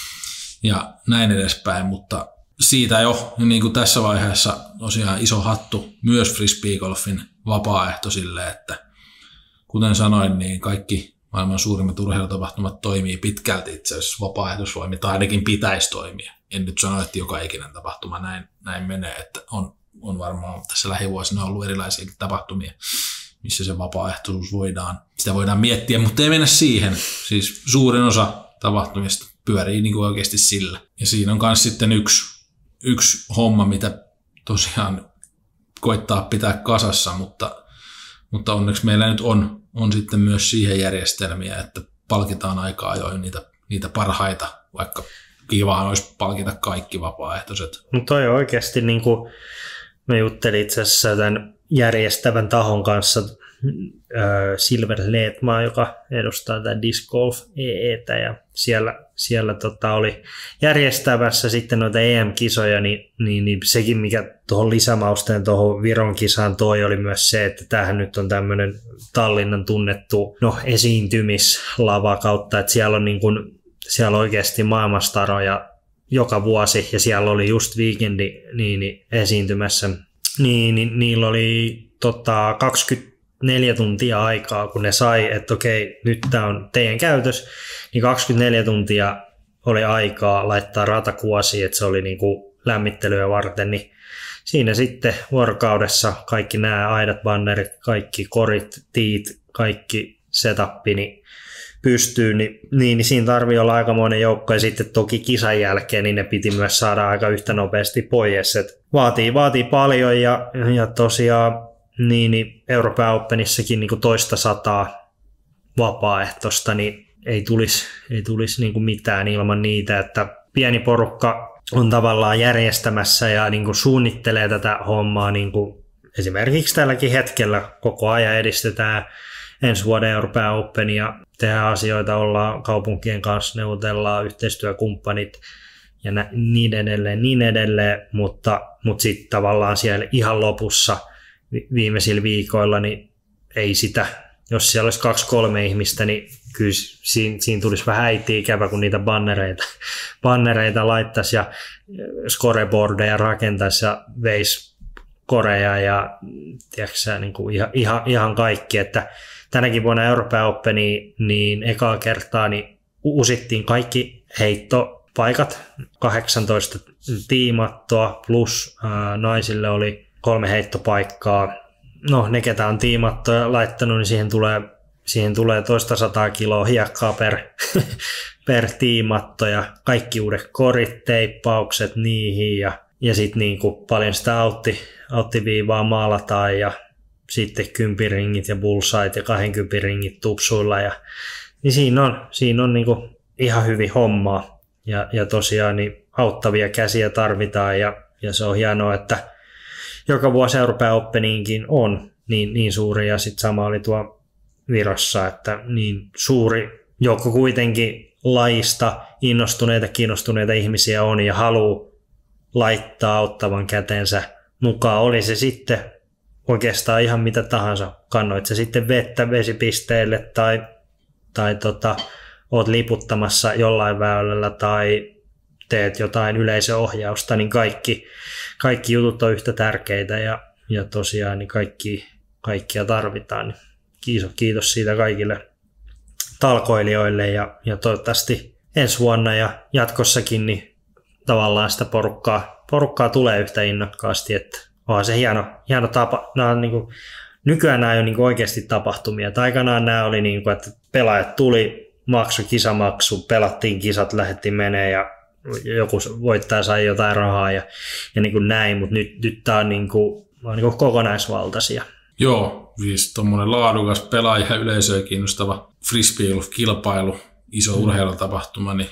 ja näin edespäin, mutta siitä jo niin kuin tässä vaiheessa tosiaan iso hattu myös frisbeegolfin vapaaehtoisille, että kuten sanoin, niin kaikki maailman suurimmat urheilutapahtumat toimii pitkälti itse asiassa vapaaehtoisvoimin, tai ainakin pitäisi toimia. En nyt sano, että joka ikinen tapahtuma näin menee, että on varmaan tässä lähivuosina ollut erilaisia tapahtumia, missä se vapaaehtoisuus sitä voidaan miettiä, mutta ei mennä siihen. Siis suurin osa tapahtumista pyörii niin kuin oikeasti sillä. Ja siinä on myös sitten yksi homma, mitä tosiaan koittaa pitää kasassa, mutta onneksi meillä nyt on sitten myös siihen järjestelmiä, että palkitaan aika ajoin niitä parhaita, vaikka kivahan olisi palkita kaikki vapaaehtoiset. Mutta toi oikeasti, niin kuin mä juttelin itse asiassa tämän järjestävän tahon kanssa, Silver Leetmaa, joka edustaa tätä Disc Golf EEtä, ja siellä oli järjestävässä sitten noita EM-kisoja, niin sekin, mikä tuohon lisämausteen tuohon Viron kisaan toi, oli myös se, että tämähän nyt on tämmöinen Tallinnan tunnettu esiintymislava kautta, että siellä on, siellä oikeasti maailmastaroja joka vuosi, ja siellä oli just Weekendi esiintymässä, niin niillä oli 24 tuntia aikaa, kun ne sai, että okei, nyt tämä on teidän käytös, niin 24 tuntia oli aikaa laittaa ratakuosiin, että se oli niinku lämmittelyä varten, niin siinä sitten vuorokaudessa kaikki nämä aidat, bannerit, kaikki korit, tiit, kaikki setappi, niin pystyy, niin siinä tarvii olla aikamoinen joukko, ja sitten toki kisan jälkeen niin ne piti myös saada aika yhtä nopeasti pois. Et vaatii paljon, ja tosiaan niin Euroopan Openissakin niin toista 100 vapaaehtoista, niin ei tulisi niin kuin mitään ilman niitä, että pieni porukka on tavallaan järjestämässä ja niin kuin suunnittelee tätä hommaa, niin kuin esimerkiksi tälläkin hetkellä koko ajan edistetään ensi vuoden Euroopan Openia, tehdään asioita, ollaan kaupunkien kanssa, neuvotellaan yhteistyökumppanit ja niin edelleen, mutta sitten tavallaan siellä ihan lopussa viimeisillä viikoilla, niin ei sitä, jos siellä olisi 2-3 ihmistä, niin kyllä siinä tulisi vähän ikävä, kun niitä bannereita laittaisi ja scoreboardeja rakentaisi ja veisi koreja ja tiedätkö, niin kuin ihan kaikki, että tänäkin vuonna Euroopan Openiin niin ekaa kertaa niin uusittiin kaikki heittopaikat, 18 tiimattoa plus naisille oli 3 heittopaikkaa. No ne ketä on tiimattoja laittanut, niin siihen tulee toista 100 kiloa hiekkaa per tiimatto ja kaikki uudet korit, teippaukset niihin ja sitten niin paljon sitä auttiviivaa maalataan ja sitten 10 ringit ja bullsait ja 20 ringit tupsuilla. Niin siinä on niin kuin ihan hyvin hommaa ja tosiaan niin auttavia käsiä tarvitaan ja se on hienoa, että joka vuosi Euroopan Openiinkin on niin suuri ja sitten sama oli tuo Virossa, että niin suuri joukko kuitenkin lajista kiinnostuneita ihmisiä on ja haluaa laittaa auttavan kätensä mukaan. Oli se sitten oikeastaan ihan mitä tahansa. Kannoit se sitten vettä vesipisteelle tai oot liputtamassa jollain väylällä tai teet jotain yleisöohjausta, niin kaikki jutut on yhtä tärkeitä ja tosiaan niin kaikkia tarvitaan. Kiitos siitä kaikille talkoilijoille ja toivottavasti ensi vuonna ja jatkossakin niin tavallaan sitä porukkaa tulee yhtä innokkaasti, että onhan se hieno tapa. Nykyään nämä ei ole niin kuin oikeasti tapahtumia. Aikanaan nämä oli, niin kuin, että pelaajat tuli, kisamaksu, pelattiin kisat, lähdettiin menee ja joku voittaja sai jotain rahaa ja niin kuin näin, mutta nyt tämä on niin kuin kokonaisvaltaisia. Joo, siis tuommoinen laadukas pelaaja ja yleisöä kiinnostava frisbee-kilpailu, iso urheilutapahtuma, niin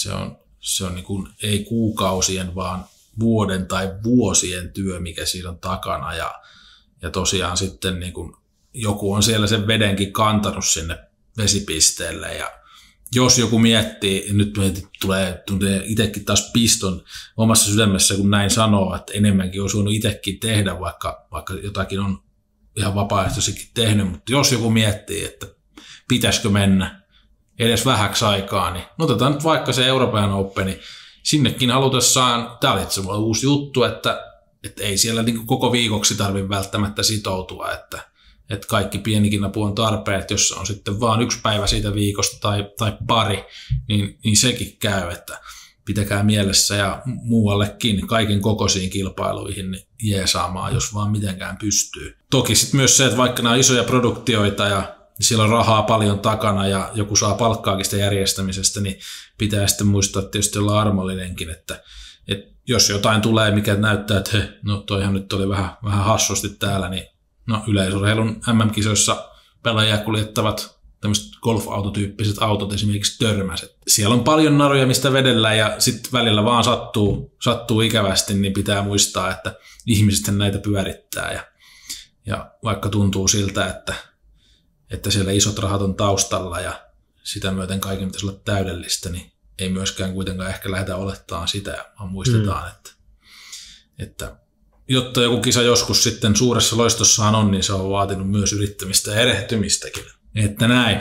se on niin kuin ei kuukausien, vaan vuoden tai vuosien työ, mikä siinä on takana. Ja tosiaan sitten niin kuin joku on siellä sen vedenkin kantanut sinne vesipisteelle. Ja jos joku miettii, nyt tulee itsekin taas piston omassa sydämessä, kun näin sanoo, että enemmänkin olisi voinut itsekin tehdä, vaikka jotakin on ihan vapaaehtoisesti tehnyt. Mutta jos joku miettii, että pitäisikö mennä edes vähäksi aikaa, niin otetaan nyt vaikka se Euroopan Open, niin sinnekin halutessaan, tämä oli itse asiassa uusi juttu, että ei siellä niin koko viikoksi tarvitse välttämättä sitoutua, että kaikki pienikin apu on tarpeen, että jos on sitten vaan 1 päivä siitä viikosta tai pari, niin sekin käy, että pitäkää mielessä ja muuallekin kaiken kokoisiin kilpailuihin niin jeesaamaan, jos vaan mitenkään pystyy. Toki sitten myös se, että vaikka nämä on isoja produktioita ja siellä on rahaa paljon takana ja joku saa palkkaakin sitä järjestämisestä, niin pitää sitten muistaa tietysti olla armollinenkin, että jos jotain tulee, mikä näyttää, että toihan nyt oli vähän hassusti täällä, niin yleisurheilun MM-kisoissa pelaajia kuljettavat tämmöiset golf-autotyyppiset autot esimerkiksi törmäset. Siellä on paljon naruja, mistä vedellään ja sitten välillä vaan sattuu ikävästi, niin pitää muistaa, että ihmiset näitä pyörittää ja vaikka tuntuu siltä, että siellä isot rahat on taustalla ja sitä myöten kaiken pitäisi olla täydellistä, niin ei myöskään kuitenkaan ehkä lähdetä olettamaan sitä, vaan muistetaan, että jotta joku kisa joskus sitten suuressa loistossaan on, niin se on vaatinut myös yrittämistä ja erehtymistäkin. Että näin.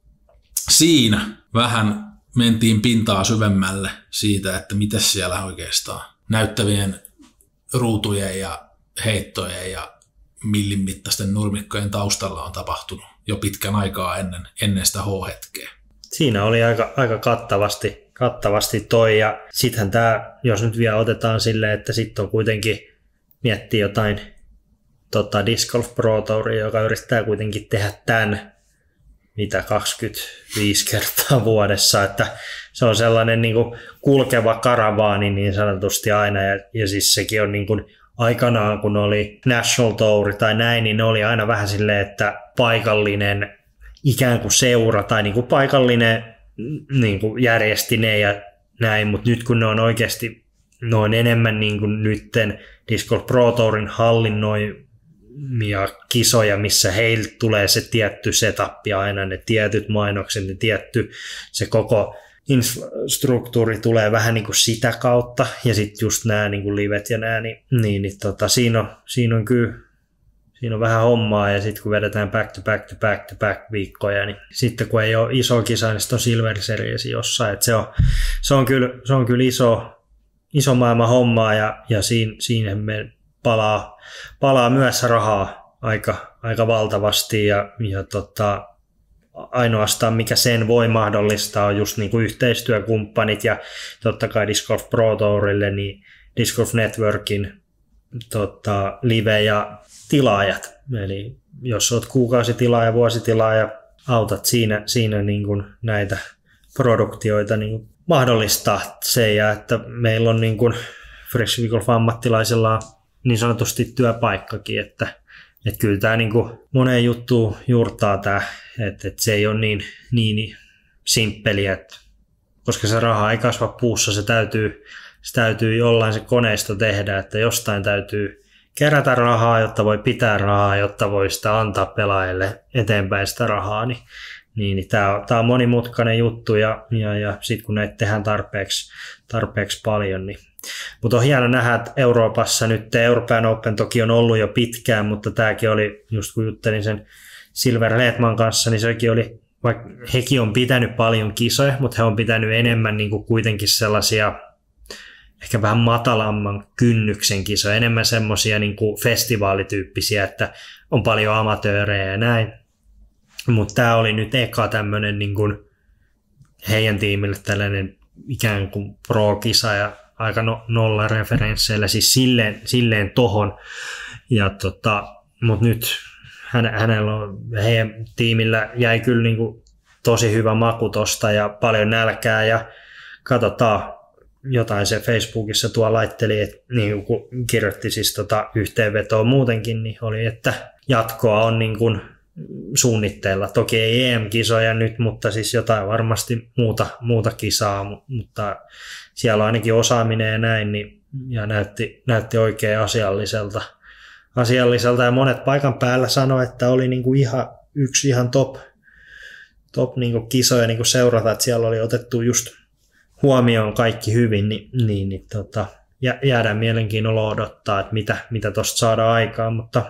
Siinä vähän mentiin pintaa syvemmälle siitä, että mitä siellä oikeastaan näyttävien ruutujen ja heittojen ja millin mittaisten nurmikkojen taustalla on tapahtunut jo pitkän aikaa ennen sitä H-hetkeä. Siinä oli aika kattavasti toi ja sittenhän tämä, jos nyt vielä otetaan silleen, että sitten on kuitenkin miettii jotain Disc Golf Pro Touria, joka yrittää kuitenkin tehdä tämän mitä 25 kertaa vuodessa, että se on sellainen niin kuin kulkeva karavaani niin sanotusti aina, ja siis sekin on niin kuin aikanaan, kun oli National Tour tai näin, niin ne oli aina vähän silleen, että paikallinen ikään kuin seura tai niin kuin paikallinen niin kuin järjesti ne ja näin, mutta nyt kun ne on oikeasti noin enemmän niin kuin nytten Disc Golf Pro Tourin hallinnoimia kisoja, missä heiltä tulee se tietty setup aina, ne tietyt mainokset, ne tietty se koko infrastruktuuri tulee vähän niin kuin sitä kautta, ja sitten just nämä niin kuin livet ja nämä, siinä on kyllä siinä on vähän hommaa, ja sitten kun vedetään back to back viikkoja, niin sitten kun ei ole iso kisa, niin sitten on Silver Series jossain, että se on kyllä iso maailman hommaa, ja siinä me palaa myös rahaa aika valtavasti, ja ainoastaan mikä sen voi mahdollistaa on just niin kuin yhteistyökumppanit, ja totta kai Disc Golf Pro Tourille, niin Disc Golf Networkin live ja tilaajat. Eli jos olet kuukausitilaaja, vuositilaaja, autat siinä niin kuin näitä produktioita niin kuin mahdollistaa se, ja että meillä on niin kuin Fresh Golf ammattilaisilla niin sanotusti työpaikkakin, että kyllä tämä niin kuin moneen juttuun juurtaa tämä, että se ei ole niin simppeliä, koska se raha ei kasva puussa, se täytyy jollain se koneisto tehdä, että jostain täytyy kerätä rahaa, jotta voi pitää rahaa, jotta voi sitä antaa pelaajille eteenpäin sitä rahaa, niin tämä on monimutkainen juttu, ja sitten kun näitä tehdään tarpeeksi paljon, niin. Mutta on hieno nähdä, että Euroopassa nyt European Open toki on ollut jo pitkään, mutta tämäkin oli, just kun juttelin sen Silver Lehtman kanssa, niin sekin oli, vaikka hekin on pitänyt paljon kisoja, mutta he on pitänyt enemmän niin kuin kuitenkin sellaisia ehkä vähän matalamman kynnyksen kisoja, enemmän semmoisia niin kuin festivaalityyppisiä, että on paljon amatöörejä ja näin. Mutta tämä oli nyt eka tämmöinen niin kuin heidän tiimille tällainen ikään kuin pro-kisa ja aika nolla referensseillä, siis silleen tohon. Mutta nyt hänellä on, heidän tiimillä jäi kyllä niin kuin tosi hyvä maku tosta ja paljon nälkää, ja katsotaan, jotain se Facebookissa tuo laitteli, että niin kun kirjoitti siis yhteenvetoa muutenkin, niin oli, että jatkoa on niin kuin suunnitteilla. Toki ei EM-kisoja nyt, mutta siis jotain varmasti muuta kisaa, mutta siellä on ainakin osaaminen ja näin, niin, ja näytti oikein asialliselta, ja monet paikan päällä sanoi, että oli niin kuin yksi ihan top niin kuin kisoja niin kuin seurata, että siellä oli otettu just huomioon kaikki hyvin, niin jäädään mielenkiinnolla odottaa, että mitä tuosta saadaan aikaan, mutta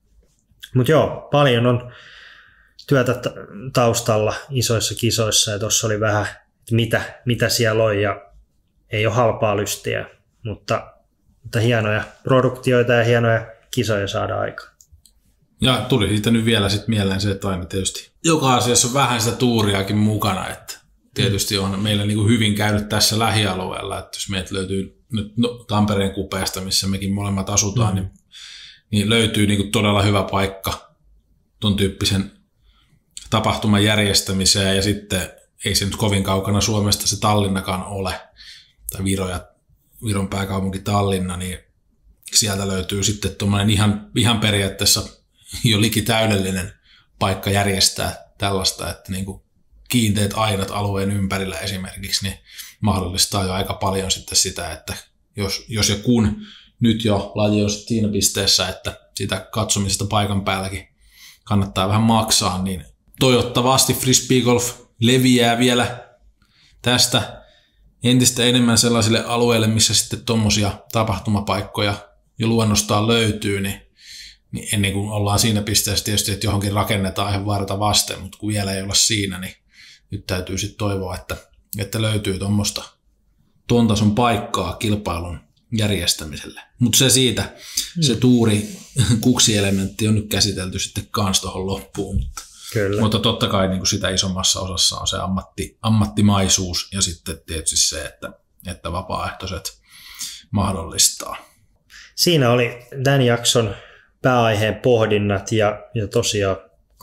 joo, paljon on työtä taustalla isoissa kisoissa, ja tuossa oli vähän, mitä siellä on, ja ei ole halpaa lystiä, mutta hienoja produktioita ja hienoja kisoja saada aikaan. Ja tuli siitä nyt vielä sit mieleen se, että aina tietysti joka asiassa on vähän sitä tuuriakin mukana, että tietysti on meillä niin kuin hyvin käynyt tässä lähialueella, että jos meiltä löytyy nyt Tampereen kupeesta, missä mekin molemmat asutaan, niin löytyy niin kuin todella hyvä paikka ton tyyppisen tapahtuman järjestämiseen, ja sitten ei se nyt kovin kaukana Suomesta se Tallinnakaan ole, tai Viron pääkaupunki Tallinna, niin sieltä löytyy sitten tuommoinen ihan periaatteessa jo liki täydellinen paikka järjestää tällaista, että niin kuin kiinteät aidat alueen ympärillä esimerkiksi, niin mahdollistaa jo aika paljon sitten sitä, että jos ja kun nyt jo laji on siinä pisteessä, että sitä katsomisesta paikan päälläkin kannattaa vähän maksaa, niin toivottavasti frisbeegolf leviää vielä tästä entistä enemmän sellaisille alueille, missä sitten tuommoisia tapahtumapaikkoja jo luonnostaan löytyy, niin ennen kuin ollaan siinä pisteessä tietysti, että johonkin rakennetaan ihan varta vasten, mutta kun vielä ei olla siinä, niin nyt täytyy sitten toivoa, että löytyy tuon tason paikkaa kilpailun järjestämiselle. Mutta se siitä, se tuuri kuksielementti on nyt käsitelty sitten kans tuohon loppuun. Mutta totta kai niin kuin sitä isommassa osassa on se ammattimaisuus ja sitten tietysti se, että vapaaehtoiset mahdollistaa. Siinä oli tämän jakson pääaiheen pohdinnat, ja tosiaan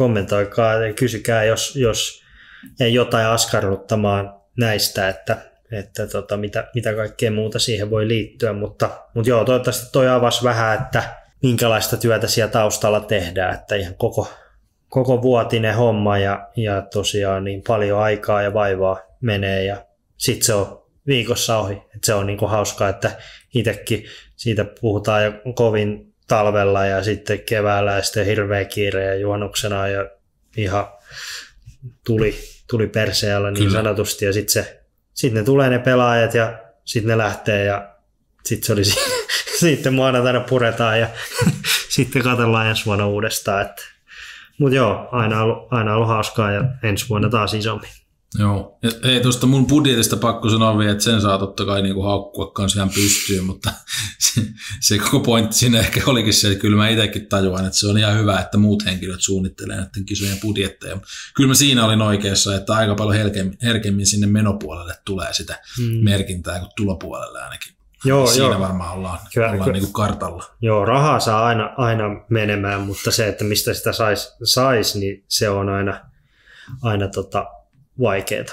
kommentoikaa ja kysykää, jos ei jotain askarruttamaan näistä, että mitä kaikkea muuta siihen voi liittyä, mutta joo, toivottavasti toi avasi vähän, että minkälaista työtä siellä taustalla tehdään, että ihan koko vuotinen homma ja tosiaan niin paljon aikaa ja vaivaa menee ja sitten se on viikossa ohi. Et se on niinku hauskaa, että itsekin siitä puhutaan jo kovin talvella ja sitten keväällä ja sitten hirveä kiire ja juhannuksena ja ihan tuli perseellä niin Kyllä. sanotusti ja sitten ne tulee ne pelaajat ja sitten ne lähtee ja sitten se oli sitten maanantaina puretaan ja sitten katsellaan ensi vuonna uudestaan. Mutta joo, aina ollut hauskaa ja ensi vuonna taas isommin. Joo. Ei tuosta mun budjetista pakko sanoa vielä, että sen saa totta kai niinku haukkua kanssa ihan pystyyn, mutta se koko pointti siinä ehkä olikin se, että kyllä mä itsekin tajuan, että se on ihan hyvä, että muut henkilöt suunnittelee näiden kisojen budjetteja. Kyllä mä siinä olin oikeassa, että aika paljon herkemmin sinne menopuolelle tulee sitä merkintää kuin tulopuolelle ainakin. Joo, siinä varmaan ollaan niin kuin kartalla. Joo, rahaa saa aina menemään, mutta se, että mistä sitä sais, niin se on aina vaikeaa.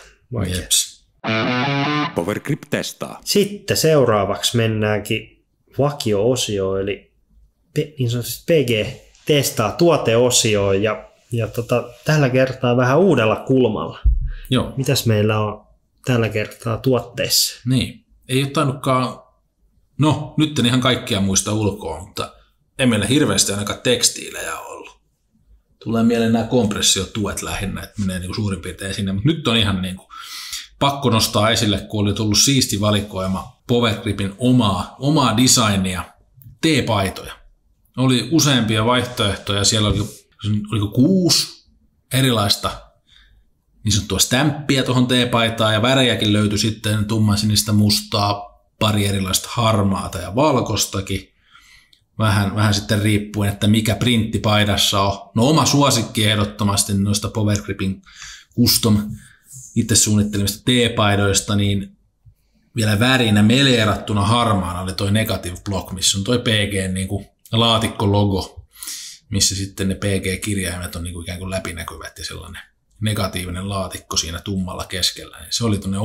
Powergrip testaa. Sitten seuraavaksi mennäänkin vakio-osioon, eli niin sanotusti PG testaa tuoteosioon ja tällä kertaa vähän uudella kulmalla. Joo. Mitäs meillä on tällä kertaa tuotteissa? Niin, ei ole tainnutkaan, no nyt en ihan kaikkia muista ulkoa, mutta ei meillä hirveästi ainakaan tekstiilejä ollut. Tulee mieleen nämä kompressiotuet lähinnä, että menee niin kuin suurin piirtein sinne, mutta nyt on ihan niin kuin pakko nostaa esille, kun oli tullut siisti valikoima Powergripin omaa designia, T-paitoja. Oli useampia vaihtoehtoja, siellä oliko 6 erilaista niin sanottua stämppiä tuohon T-paitaan ja värejäkin löytyi sitten tummansinistä mustaa, pari erilaista harmaata ja valkostakin. Vähän sitten riippuen, että mikä printti paidassa on. No oma suosikki ehdottomasti noista Powergripin custom itse suunnittelemista T-paidoista, niin vielä värinä meleerattuna harmaana oli toi Negative Block, missä on toi PG niin kuin laatikko-logo, missä sitten ne PG-kirjaimet on niin kuin ikään kuin läpinäkyvät ja sellainen negatiivinen laatikko siinä tummalla keskellä. Niin se oli tuonne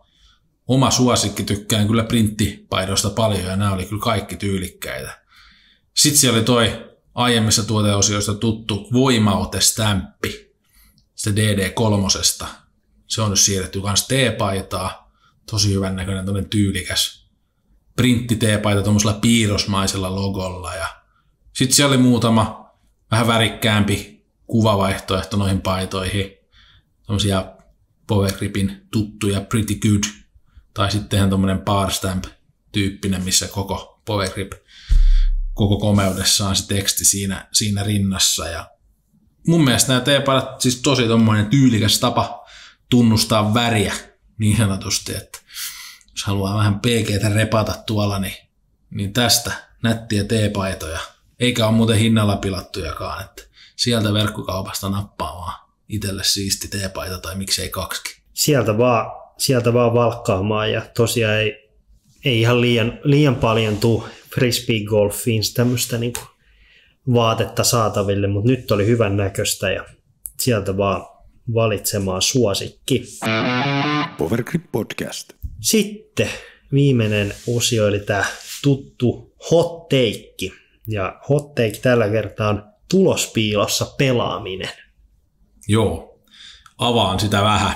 oma suosikki, tykkään kyllä printtipaidoista paljon ja nämä oli kyllä kaikki tyylikkäitä. Sitten siellä oli toi aiemmissa tuoteosioista tuttu voimaote-stämppi, se DD3. Se on nyt siirretty myös T-paitaa, tosi hyvän näköinen toinen tyylikäs printti T-paita tuollaisella piirrosmaisella logolla. Ja sitten siellä oli muutama vähän värikkäämpi kuvavaihtoehto noihin paitoihin, tuommoisia Powergripin tuttuja Pretty Good, tai sittenhän tuommoinen Bar Stamp-tyyppinen, missä koko Powergrip koko komeudessaan se teksti siinä rinnassa. Ja mun mielestä nämä T-paidat siis tosi tommoinen tyylikäs tapa tunnustaa väriä niin sanotusti, että jos haluaa vähän PG:tä repata tuolla, niin tästä nättiä T-paitoja. Eikä ole muuten hinnalla pilattujakaan, että sieltä verkkokaupasta nappaamaan itselle siisti T-paita tai miksei 2. Sieltä vaan valkkaamaan ja tosiaan ei ihan liian paljon tule frisbee-golfiin tämmöistä niinku vaatetta saataville, mutta nyt oli hyvän näköistä ja sieltä vaan valitsemaan suosikki. Powergrip Podcast. Sitten viimeinen osio oli tämä tuttu hot take. Ja hot take tällä kertaa on tulospiilossa pelaaminen. Joo, avaan sitä vähän.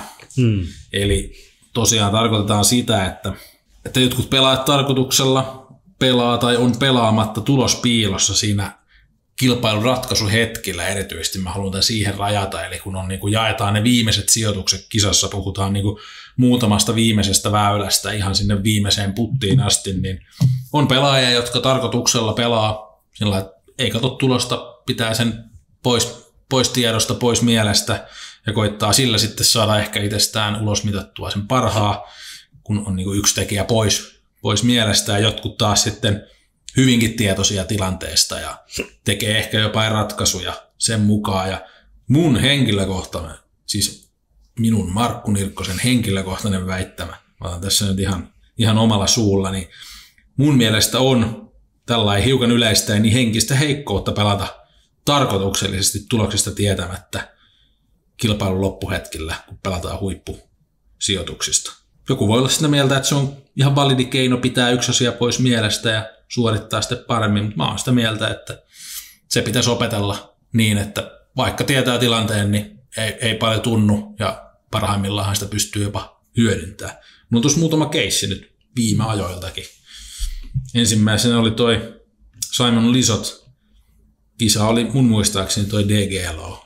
Eli tosiaan tarkoitetaan sitä, että jotkut pelaajat tarkoituksella pelaa tai on pelaamatta tulospiilossa siinä kilpailun ratkaisuhetkillä erityisesti. Mä haluan siihen rajata, eli kun on, niin kuin jaetaan ne viimeiset sijoitukset kisassa, puhutaan niin kuin muutamasta viimeisestä väylästä ihan sinne viimeiseen puttiin asti, niin on pelaajia, jotka tarkoituksella pelaa sillä, että ei katso tulosta, pitää sen pois tiedosta, pois mielestä ja koittaa sillä sitten saada ehkä itsestään ulosmitattua sen parhaa, kun on niin kuin yksi tekijä pois mielestä ja jotkut taas sitten hyvinkin tietoisia tilanteesta ja tekee ehkä jopa ratkaisuja sen mukaan. Ja mun henkilökohtainen, siis minun Markku Nirkkosen henkilökohtainen väittämä, mä otan tässä nyt ihan omalla suulla, niin mun mielestä on tällainen hiukan yleistä ja niin henkistä heikkoutta pelata tarkoituksellisesti tuloksista tietämättä kilpailun loppuhetkillä, kun pelataan huippusijoituksista. Joku voi olla sitä mieltä, että se on ihan validi keino pitää yksi asia pois mielestä ja suorittaa sitten paremmin, mutta mä oon sitä mieltä, että se pitäisi opetella niin, että vaikka tietää tilanteen, niin ei paljon tunnu ja parhaimmillaan sitä pystyy jopa hyödyntämään. Mulla on tuossa muutama keissi nyt viime ajoiltakin. Ensimmäisenä oli toi Simon Lizotte. Kisa oli mun muistaakseni toi DGLO,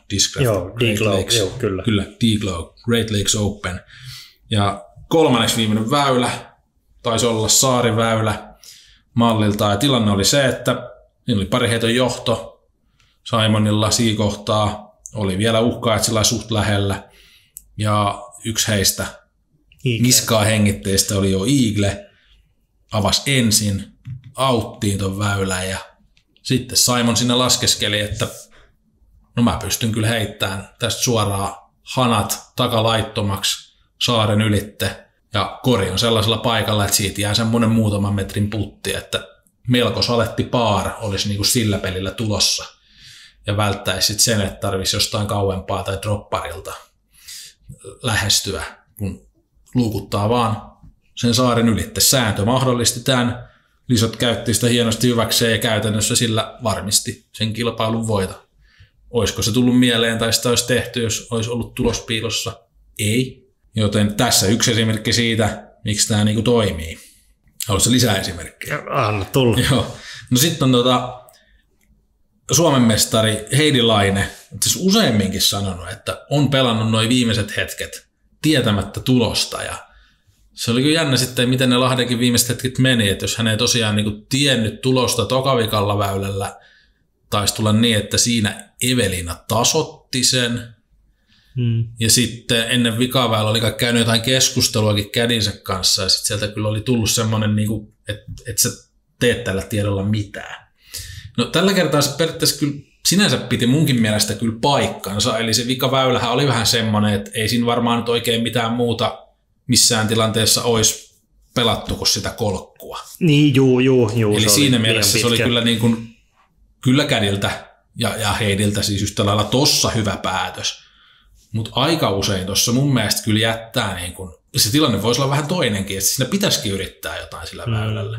Kyllä, DGLO, Great Lakes Open. Ja kolmanneksi viimeinen väylä, taisi olla saariväylä mallilta. Ja tilanne oli se, että siinä oli pari heiton johto Simonilla siinä kohtaa. Oli vielä uhkaa, että sillä suht lähellä. Ja yksi heistä niskaa hengitteistä oli jo Eagle. Avasi ensin, auttiin ton väylän ja sitten Simon sinne laskeskeli, että no mä pystyn kyllä heittämään tästä suoraan hanat takalaittomaksi saaren ylitte. Ja kori on sellaisella paikalla, että siitä jää semmoinen muutaman metrin putti, että melko saletti paar olisi niin kuin sillä pelillä tulossa. Ja välttäisi sitten sen, että tarvitsisi jostain kauempaa tai dropparilta lähestyä, kun luukuttaa vaan sen saaren ylitte. Sääntö mahdollisti tämän. Lizotte käytti sitä hienosti hyväkseen ja käytännössä sillä varmisti sen kilpailun voita. Olisiko se tullut mieleen tai sitä olisi tehty, jos olisi ollut tulospiilossa? Ei. Joten tässä yksi esimerkki siitä, miksi tämä niinku toimii. Haluatko lisää esimerkkejä? Anna tulla. Joo. No sitten on Suomen mestari Heidi Laine, siis useamminkin sanonut, että on pelannut nuo viimeiset hetket tietämättä tulosta. Ja se oli kyllä jännä sitten, miten ne Lahdenkin viimeiset hetket meni, että jos hän ei tosiaan niinku tiennyt tulosta tokavikalla väylällä, taisi tulla niin, että siinä Evelina tasotti sen. Ja sitten ennen vikaväylä oli käynyt jotain keskusteluakin kädinsä kanssa ja sitten sieltä kyllä oli tullut semmoinen, niinku, että sä teet tällä tiedolla mitään. No tällä kertaa se periaatteessa kyllä sinänsä piti munkin mielestä kyllä paikkansa, eli se vikaväylähän oli vähän semmoinen, että ei siinä varmaan nyt oikein mitään muuta missään tilanteessa olisi pelattu kuin sitä kolkkua. Niin, juu. Eli siinä mielessä se oli kyllä, niin kuin, kyllä kädiltä ja Heidiltä siis yhtä lailla tossa hyvä päätös. Mutta aika usein tuossa mun mielestä kyllä jättää, niin kun, se tilanne voisi olla vähän toinenkin, että siinä pitäisikin yrittää jotain sillä väylällä.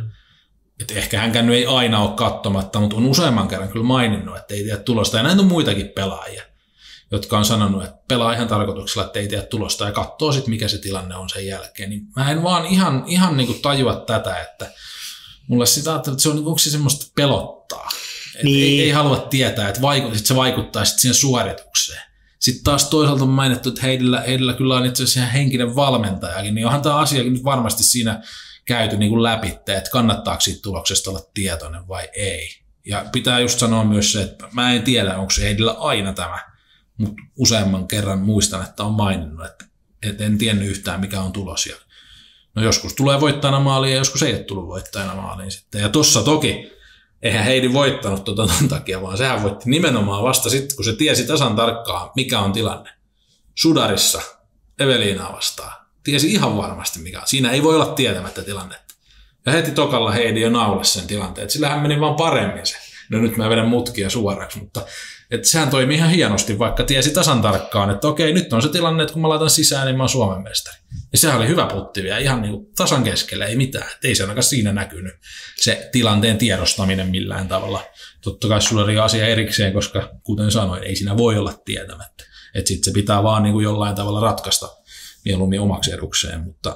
Et ehkä hänkään nyt ei aina ole katsomatta, mutta on useamman kerran kyllä maininnut, että ei tiedä tulosta. Ja näin on muitakin pelaajia, jotka on sanonut, että pelaa ihan tarkoituksella, että ei tiedä tulosta ja katsoo sitten, mikä se tilanne on sen jälkeen. Niin mä en vaan ihan niin kuin tajua tätä, että mulle sitä ajattelee, että se on, onko se semmoista pelottaa. Niin. Ei halua tietää, että se vaikuttaa sitten siihen suoritukseen. Sitten taas toisaalta on mainittu, että Heidillä kyllä on itse asiassa ihan henkinen valmentajakin, niin onhan tämä asiakin nyt varmasti siinä käyty niin kuin läpi, että kannattaako siitä tuloksesta olla tietoinen vai ei. Ja pitää just sanoa myös se, että mä en tiedä, onko se Heidillä aina tämä, mutta useamman kerran muistan, että on maininnut, että en tiennyt yhtään mikä on tulos. Ja no joskus tulee voittajana maaliin ja joskus ei ole tullut voittajana maaliin sitten. Ja tossa toki eihän Heidi voittanut ton takia, vaan sehän voitti nimenomaan vasta sitten, kun se tiesi tasan tarkkaan, mikä on tilanne. Sudarissa Evelinaa vastaan. Tiesi ihan varmasti mikä on. Siinä ei voi olla tietämättä tilannetta. Ja heti tokalla Heidi jo naulasi sen tilanteen. Sillä hän meni vaan paremmin se. No nyt mä vedän mutkia suoraksi, mutta että sehän toimi ihan hienosti, vaikka tiesi tasan tarkkaan, että okei, nyt on se tilanne, että kun mä laitan sisään, niin mä oon Suomen mestari. Ja sehän oli hyvä putti vielä, ihan niin kuin tasan keskellä, ei mitään. Et ei se ainakaan siinä näkynyt se tilanteen tiedostaminen millään tavalla. Totta kai sulla oli asia erikseen, koska kuten sanoin, ei siinä voi olla tietämättä. Että sitten se pitää vaan niin kuin jollain tavalla ratkaista mieluummin omaksi edukseen. Mutta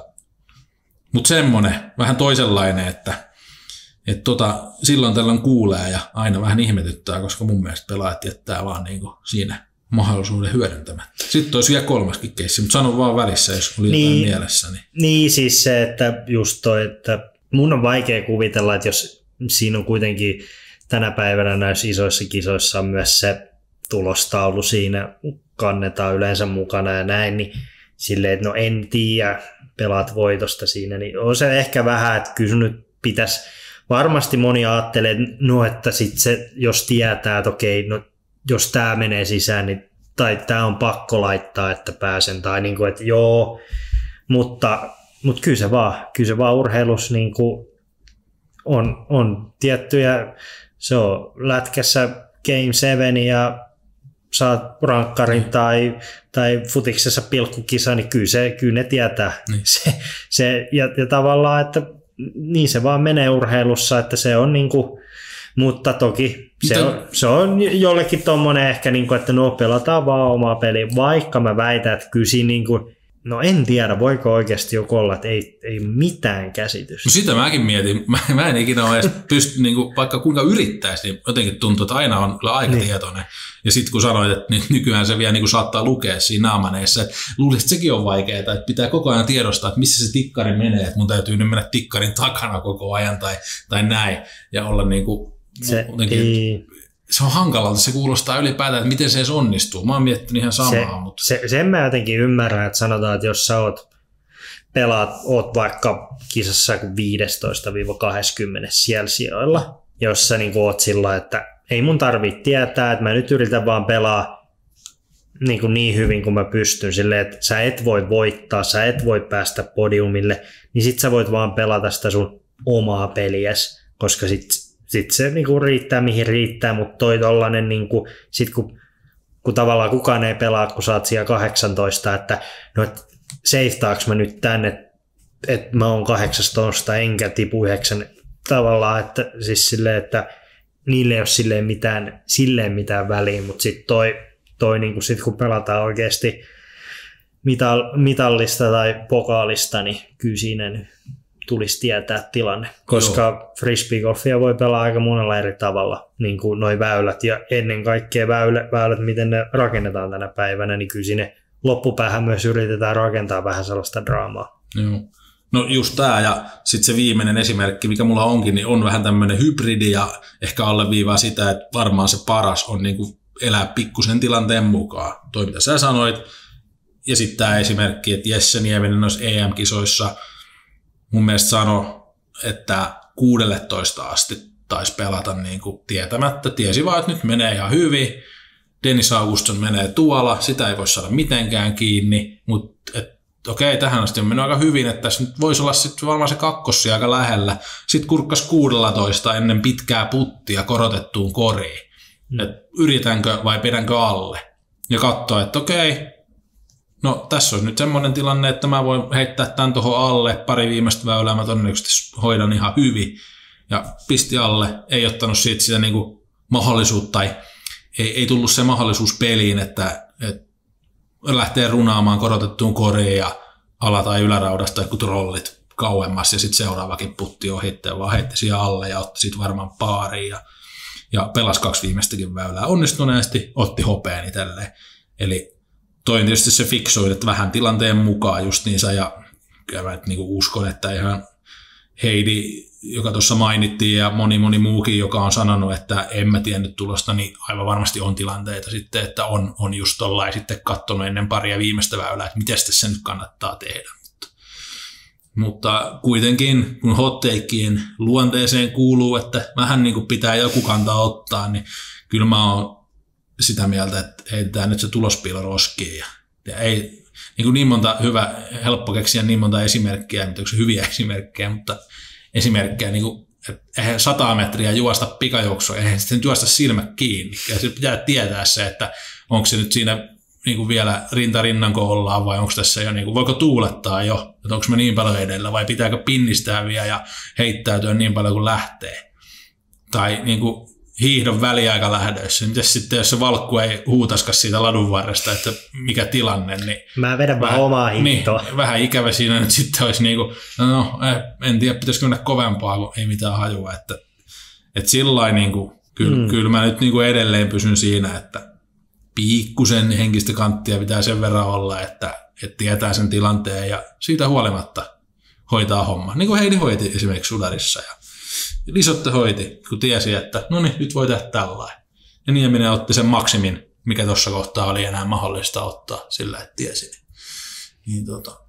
semmoinen, vähän toisenlainen, että silloin tällöin kuulee ja aina vähän ihmetyttää, koska mun mielestä pelaajat jättää vaan niin kuin siinä mahdollisuuden hyödyntämättä. Sitten olisi vielä kolmaskin keissi, mutta sanon vaan välissä, jos oli jotain mielessä. Niin siis se, että just toi, että mun on vaikea kuvitella, että jos siinä on kuitenkin tänä päivänä näissä isoissa kisoissa on myös se tulostaulu siinä, kannetaan yleensä mukana ja näin, niin silleen, että no en tiedä, pelaat voitosta siinä, niin on se ehkä vähän, että kyllä nyt pitäisi, varmasti moni ajattelee, että sit se, jos tietää, että okei, no jos tämä menee sisään, niin, tai tämä on pakko laittaa, että pääsen, tai niin kuin, että joo, mutta kyllä se vaan urheilussa niin kuin on tiettyjä, se on lätkässä Game 7 ja saat rankkarin tai futiksessa pilkkukisa, niin kyllä ne tietää. Niin. Ja tavallaan, että niin se vaan menee urheilussa, että se on niinku, mutta toki se on jollekin tommonen ehkä, niinku, että no pelataan vaan omaa peliä, vaikka mä väitän, että kyllä siinä niinku, no en tiedä, voiko oikeasti joku olla, että ei mitään käsitystä. No sitä mäkin mietin. Mä en ikinä ole edes pysty, niin vaikka kuinka yrittäisi, niin jotenkin tuntuu, että aina on kyllä aika tietoinen. Ja sitten kun sanoit, että nykyään se vielä niin saattaa lukea siinä naamaneissa, että luulisin, että sekin on vaikeaa, että pitää koko ajan tiedostaa, että missä se tikkari menee, että mun täytyy nyt mennä tikkarin takana koko ajan tai näin. Ja olla niin kuin, se on hankalalta, se kuulostaa ylipäätään, että miten se edes onnistuu. Mä oon miettinyt ihan samaa. Mutta sen mä jotenkin ymmärrän, että sanotaan, että jos sä oot vaikka kisassa 15-20 siellä sijoilla, jos sä niin oot sillä, että ei mun tarvitse tietää, että mä nyt yritän vaan pelaa niin hyvin kuin mä pystyn, silleen, että sä et voi voittaa, sä et voi päästä podiumille, niin sit sä voit vaan pelata sitä sun omaa peliäs, koska sit se niinku riittää mihin riittää, mutta toi tollanen niinku, sit kun tavallaan kukaan ei pelaa, kun sä oot siellä 18, että no seiftaaks mä nyt tänne, että mä oon 18 enkä tipu 9 tavallaan, että siis silleen, että niille ei ole silleen mitään väliä, mutta sitten toi niinku sit kun pelataan oikeasti mitallista tai pokaalista, niin kyllä siinä nyt tulisi tietää tilanne, koska frisbeegolfia voi pelaa aika monella eri tavalla, niin kuin noi väylät ja ennen kaikkea väylät, miten ne rakennetaan tänä päivänä, niin kyllä sinne loppupäähän myös yritetään rakentaa vähän sellaista draamaa. Joo. No just tämä ja sitten se viimeinen esimerkki, mikä mulla onkin, niin on vähän tämmöinen hybridi ja ehkä alleviivaa sitä, että varmaan se paras on niin kuin elää pikkusen tilanteen mukaan. Toi mitä sä sanoit ja sitten tämä esimerkki, että Jesse Nieminen noissa EM-kisoissa mun mielestä sanoi, että 16 asti taisi pelata niin kuin tietämättä. Tiesi vaan, että nyt menee ihan hyvin. Dennis Augustsson menee tuolla, sitä ei voi saada mitenkään kiinni, mutta okei, tähän asti on mennyt aika hyvin, että tässä nyt voisi olla sitten varmaan se kakkossi aika lähellä. Sitten kurkkas 16 ennen pitkää puttia korotettuun koriin. Että yritänkö vai pidänkö alle? Ja katsoa, että okei, no tässä on nyt semmoinen tilanne, että mä voin heittää tämän tuohon alle, pari viimeistä väylää mä todennäköisesti hoidan ihan hyvin. Ja pisti alle, ei ottanut siitä sitä niinku mahdollisuutta, tai ei tullut se mahdollisuus peliin, että lähtee runaamaan korotettuun koriin ja ala- tai yläraudasta joku trollit kauemmas, ja sitten seuraavakin putti ohitteen, vaan heitti siihen alle ja otti sitten varmaan paariin ja pelasi 2 viimeistäkin väylää onnistuneesti, otti hopeen itselleen. Eli toi tietysti se fiksoi, että vähän tilanteen mukaan justiinsa, ja kyllä mä niinku uskon, että ihan Heidi, joka tuossa mainittiin, ja moni muukin, joka on sanonut, että en mä tiennyt tulosta, niin aivan varmasti on tilanteita sitten, että on just tollain sitten katsonut ennen paria viimeistä väylää, että miten se nyt kannattaa tehdä. Mutta kuitenkin, kun hot takein luonteeseen kuuluu, että vähän niin kuin pitää joku kantaa ottaa, niin kyllä mä oon sitä mieltä, että heitetään nyt se tulospiilo roskiin. Ja ei niin monta helppo keksiä niin monta esimerkkiä, mitä onko se hyviä esimerkkejä, mutta esimerkkejä, niin kuin, että eihän 100 metriä juosta pikajuoksua, eihän sitten juosta silmät kiinni. Ja se pitää tietää se, että onko se nyt siinä niin kuin vielä rinta rinnan, kun ollaan, vai onko tässä jo, niin kuin, voiko tuulettaa jo, että onko me niin paljon edellä, vai pitääkö pinnistää vielä ja heittäytyä niin paljon kuin lähtee. Tai niin kuin hiihdon väliaikalähdöissä. Mites sitten, jos se valkku ei huutaskas siitä ladun varresta, että mikä tilanne, niin mä vedän vähän omaa hiihtoa. Niin, vähän ikävä siinä nyt sitten olisi niinku, en tiedä, pitäisikö mennä kovempaa, kun ei mitään hajua. Että sillain niinku, kyllä mä nyt niinku edelleen pysyn siinä, että pikkusen henkistä kanttia pitää sen verran olla, että tietää sen tilanteen ja siitä huolimatta hoitaa homma. Niin kuin Heidi hoiti esimerkiksi Sudarissa ja Lisotte hoiti, kun tiesi, että no niin, nyt voi tehdä tällainen. Ja Nieminen otti sen maksimin, mikä tuossa kohtaa oli enää mahdollista ottaa sillä, että tiesi. Niin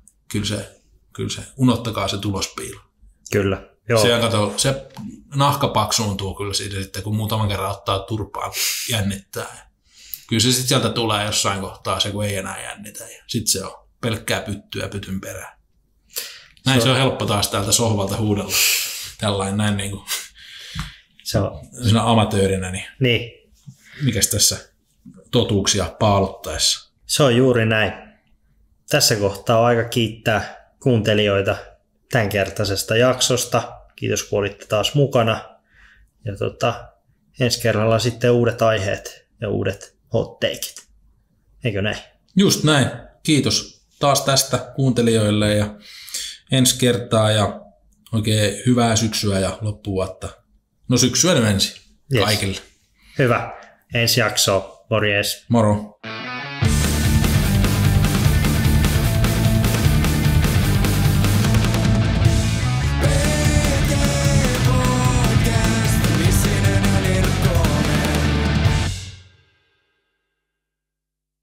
kyllä se, unohtakaa se tulospiilo. Kyllä, joo. Se nahka paksuuntuu kyllä siitä sitten, kun muutaman kerran ottaa turpaan, jännittää. Kyllä se sitten sieltä tulee jossain kohtaa se, kun ei enää jännitä. Sitten se on pelkkää pyttyä pytyn perään. Näin se on helppo taas täältä sohvalta huudella. Tällainen näin niin kuin se on siinä amatöörinä. Niin. mikäs tässä totuuksia paaluttaessa. Se on juuri näin. Tässä kohtaa on aika kiittää kuuntelijoita tämänkertaisesta jaksosta. Kiitos kun olitte taas mukana. Ja ensi kerralla sitten uudet aiheet ja uudet hot takeit. Eikö näin? Just näin. Kiitos taas tästä kuuntelijoille ja ensi kertaa ja oikein hyvää syksyä ja loppuvuotta. No syksyä nyt ensin kaikille. Hyvä. Ensi jaksoa. Morjes. Moro.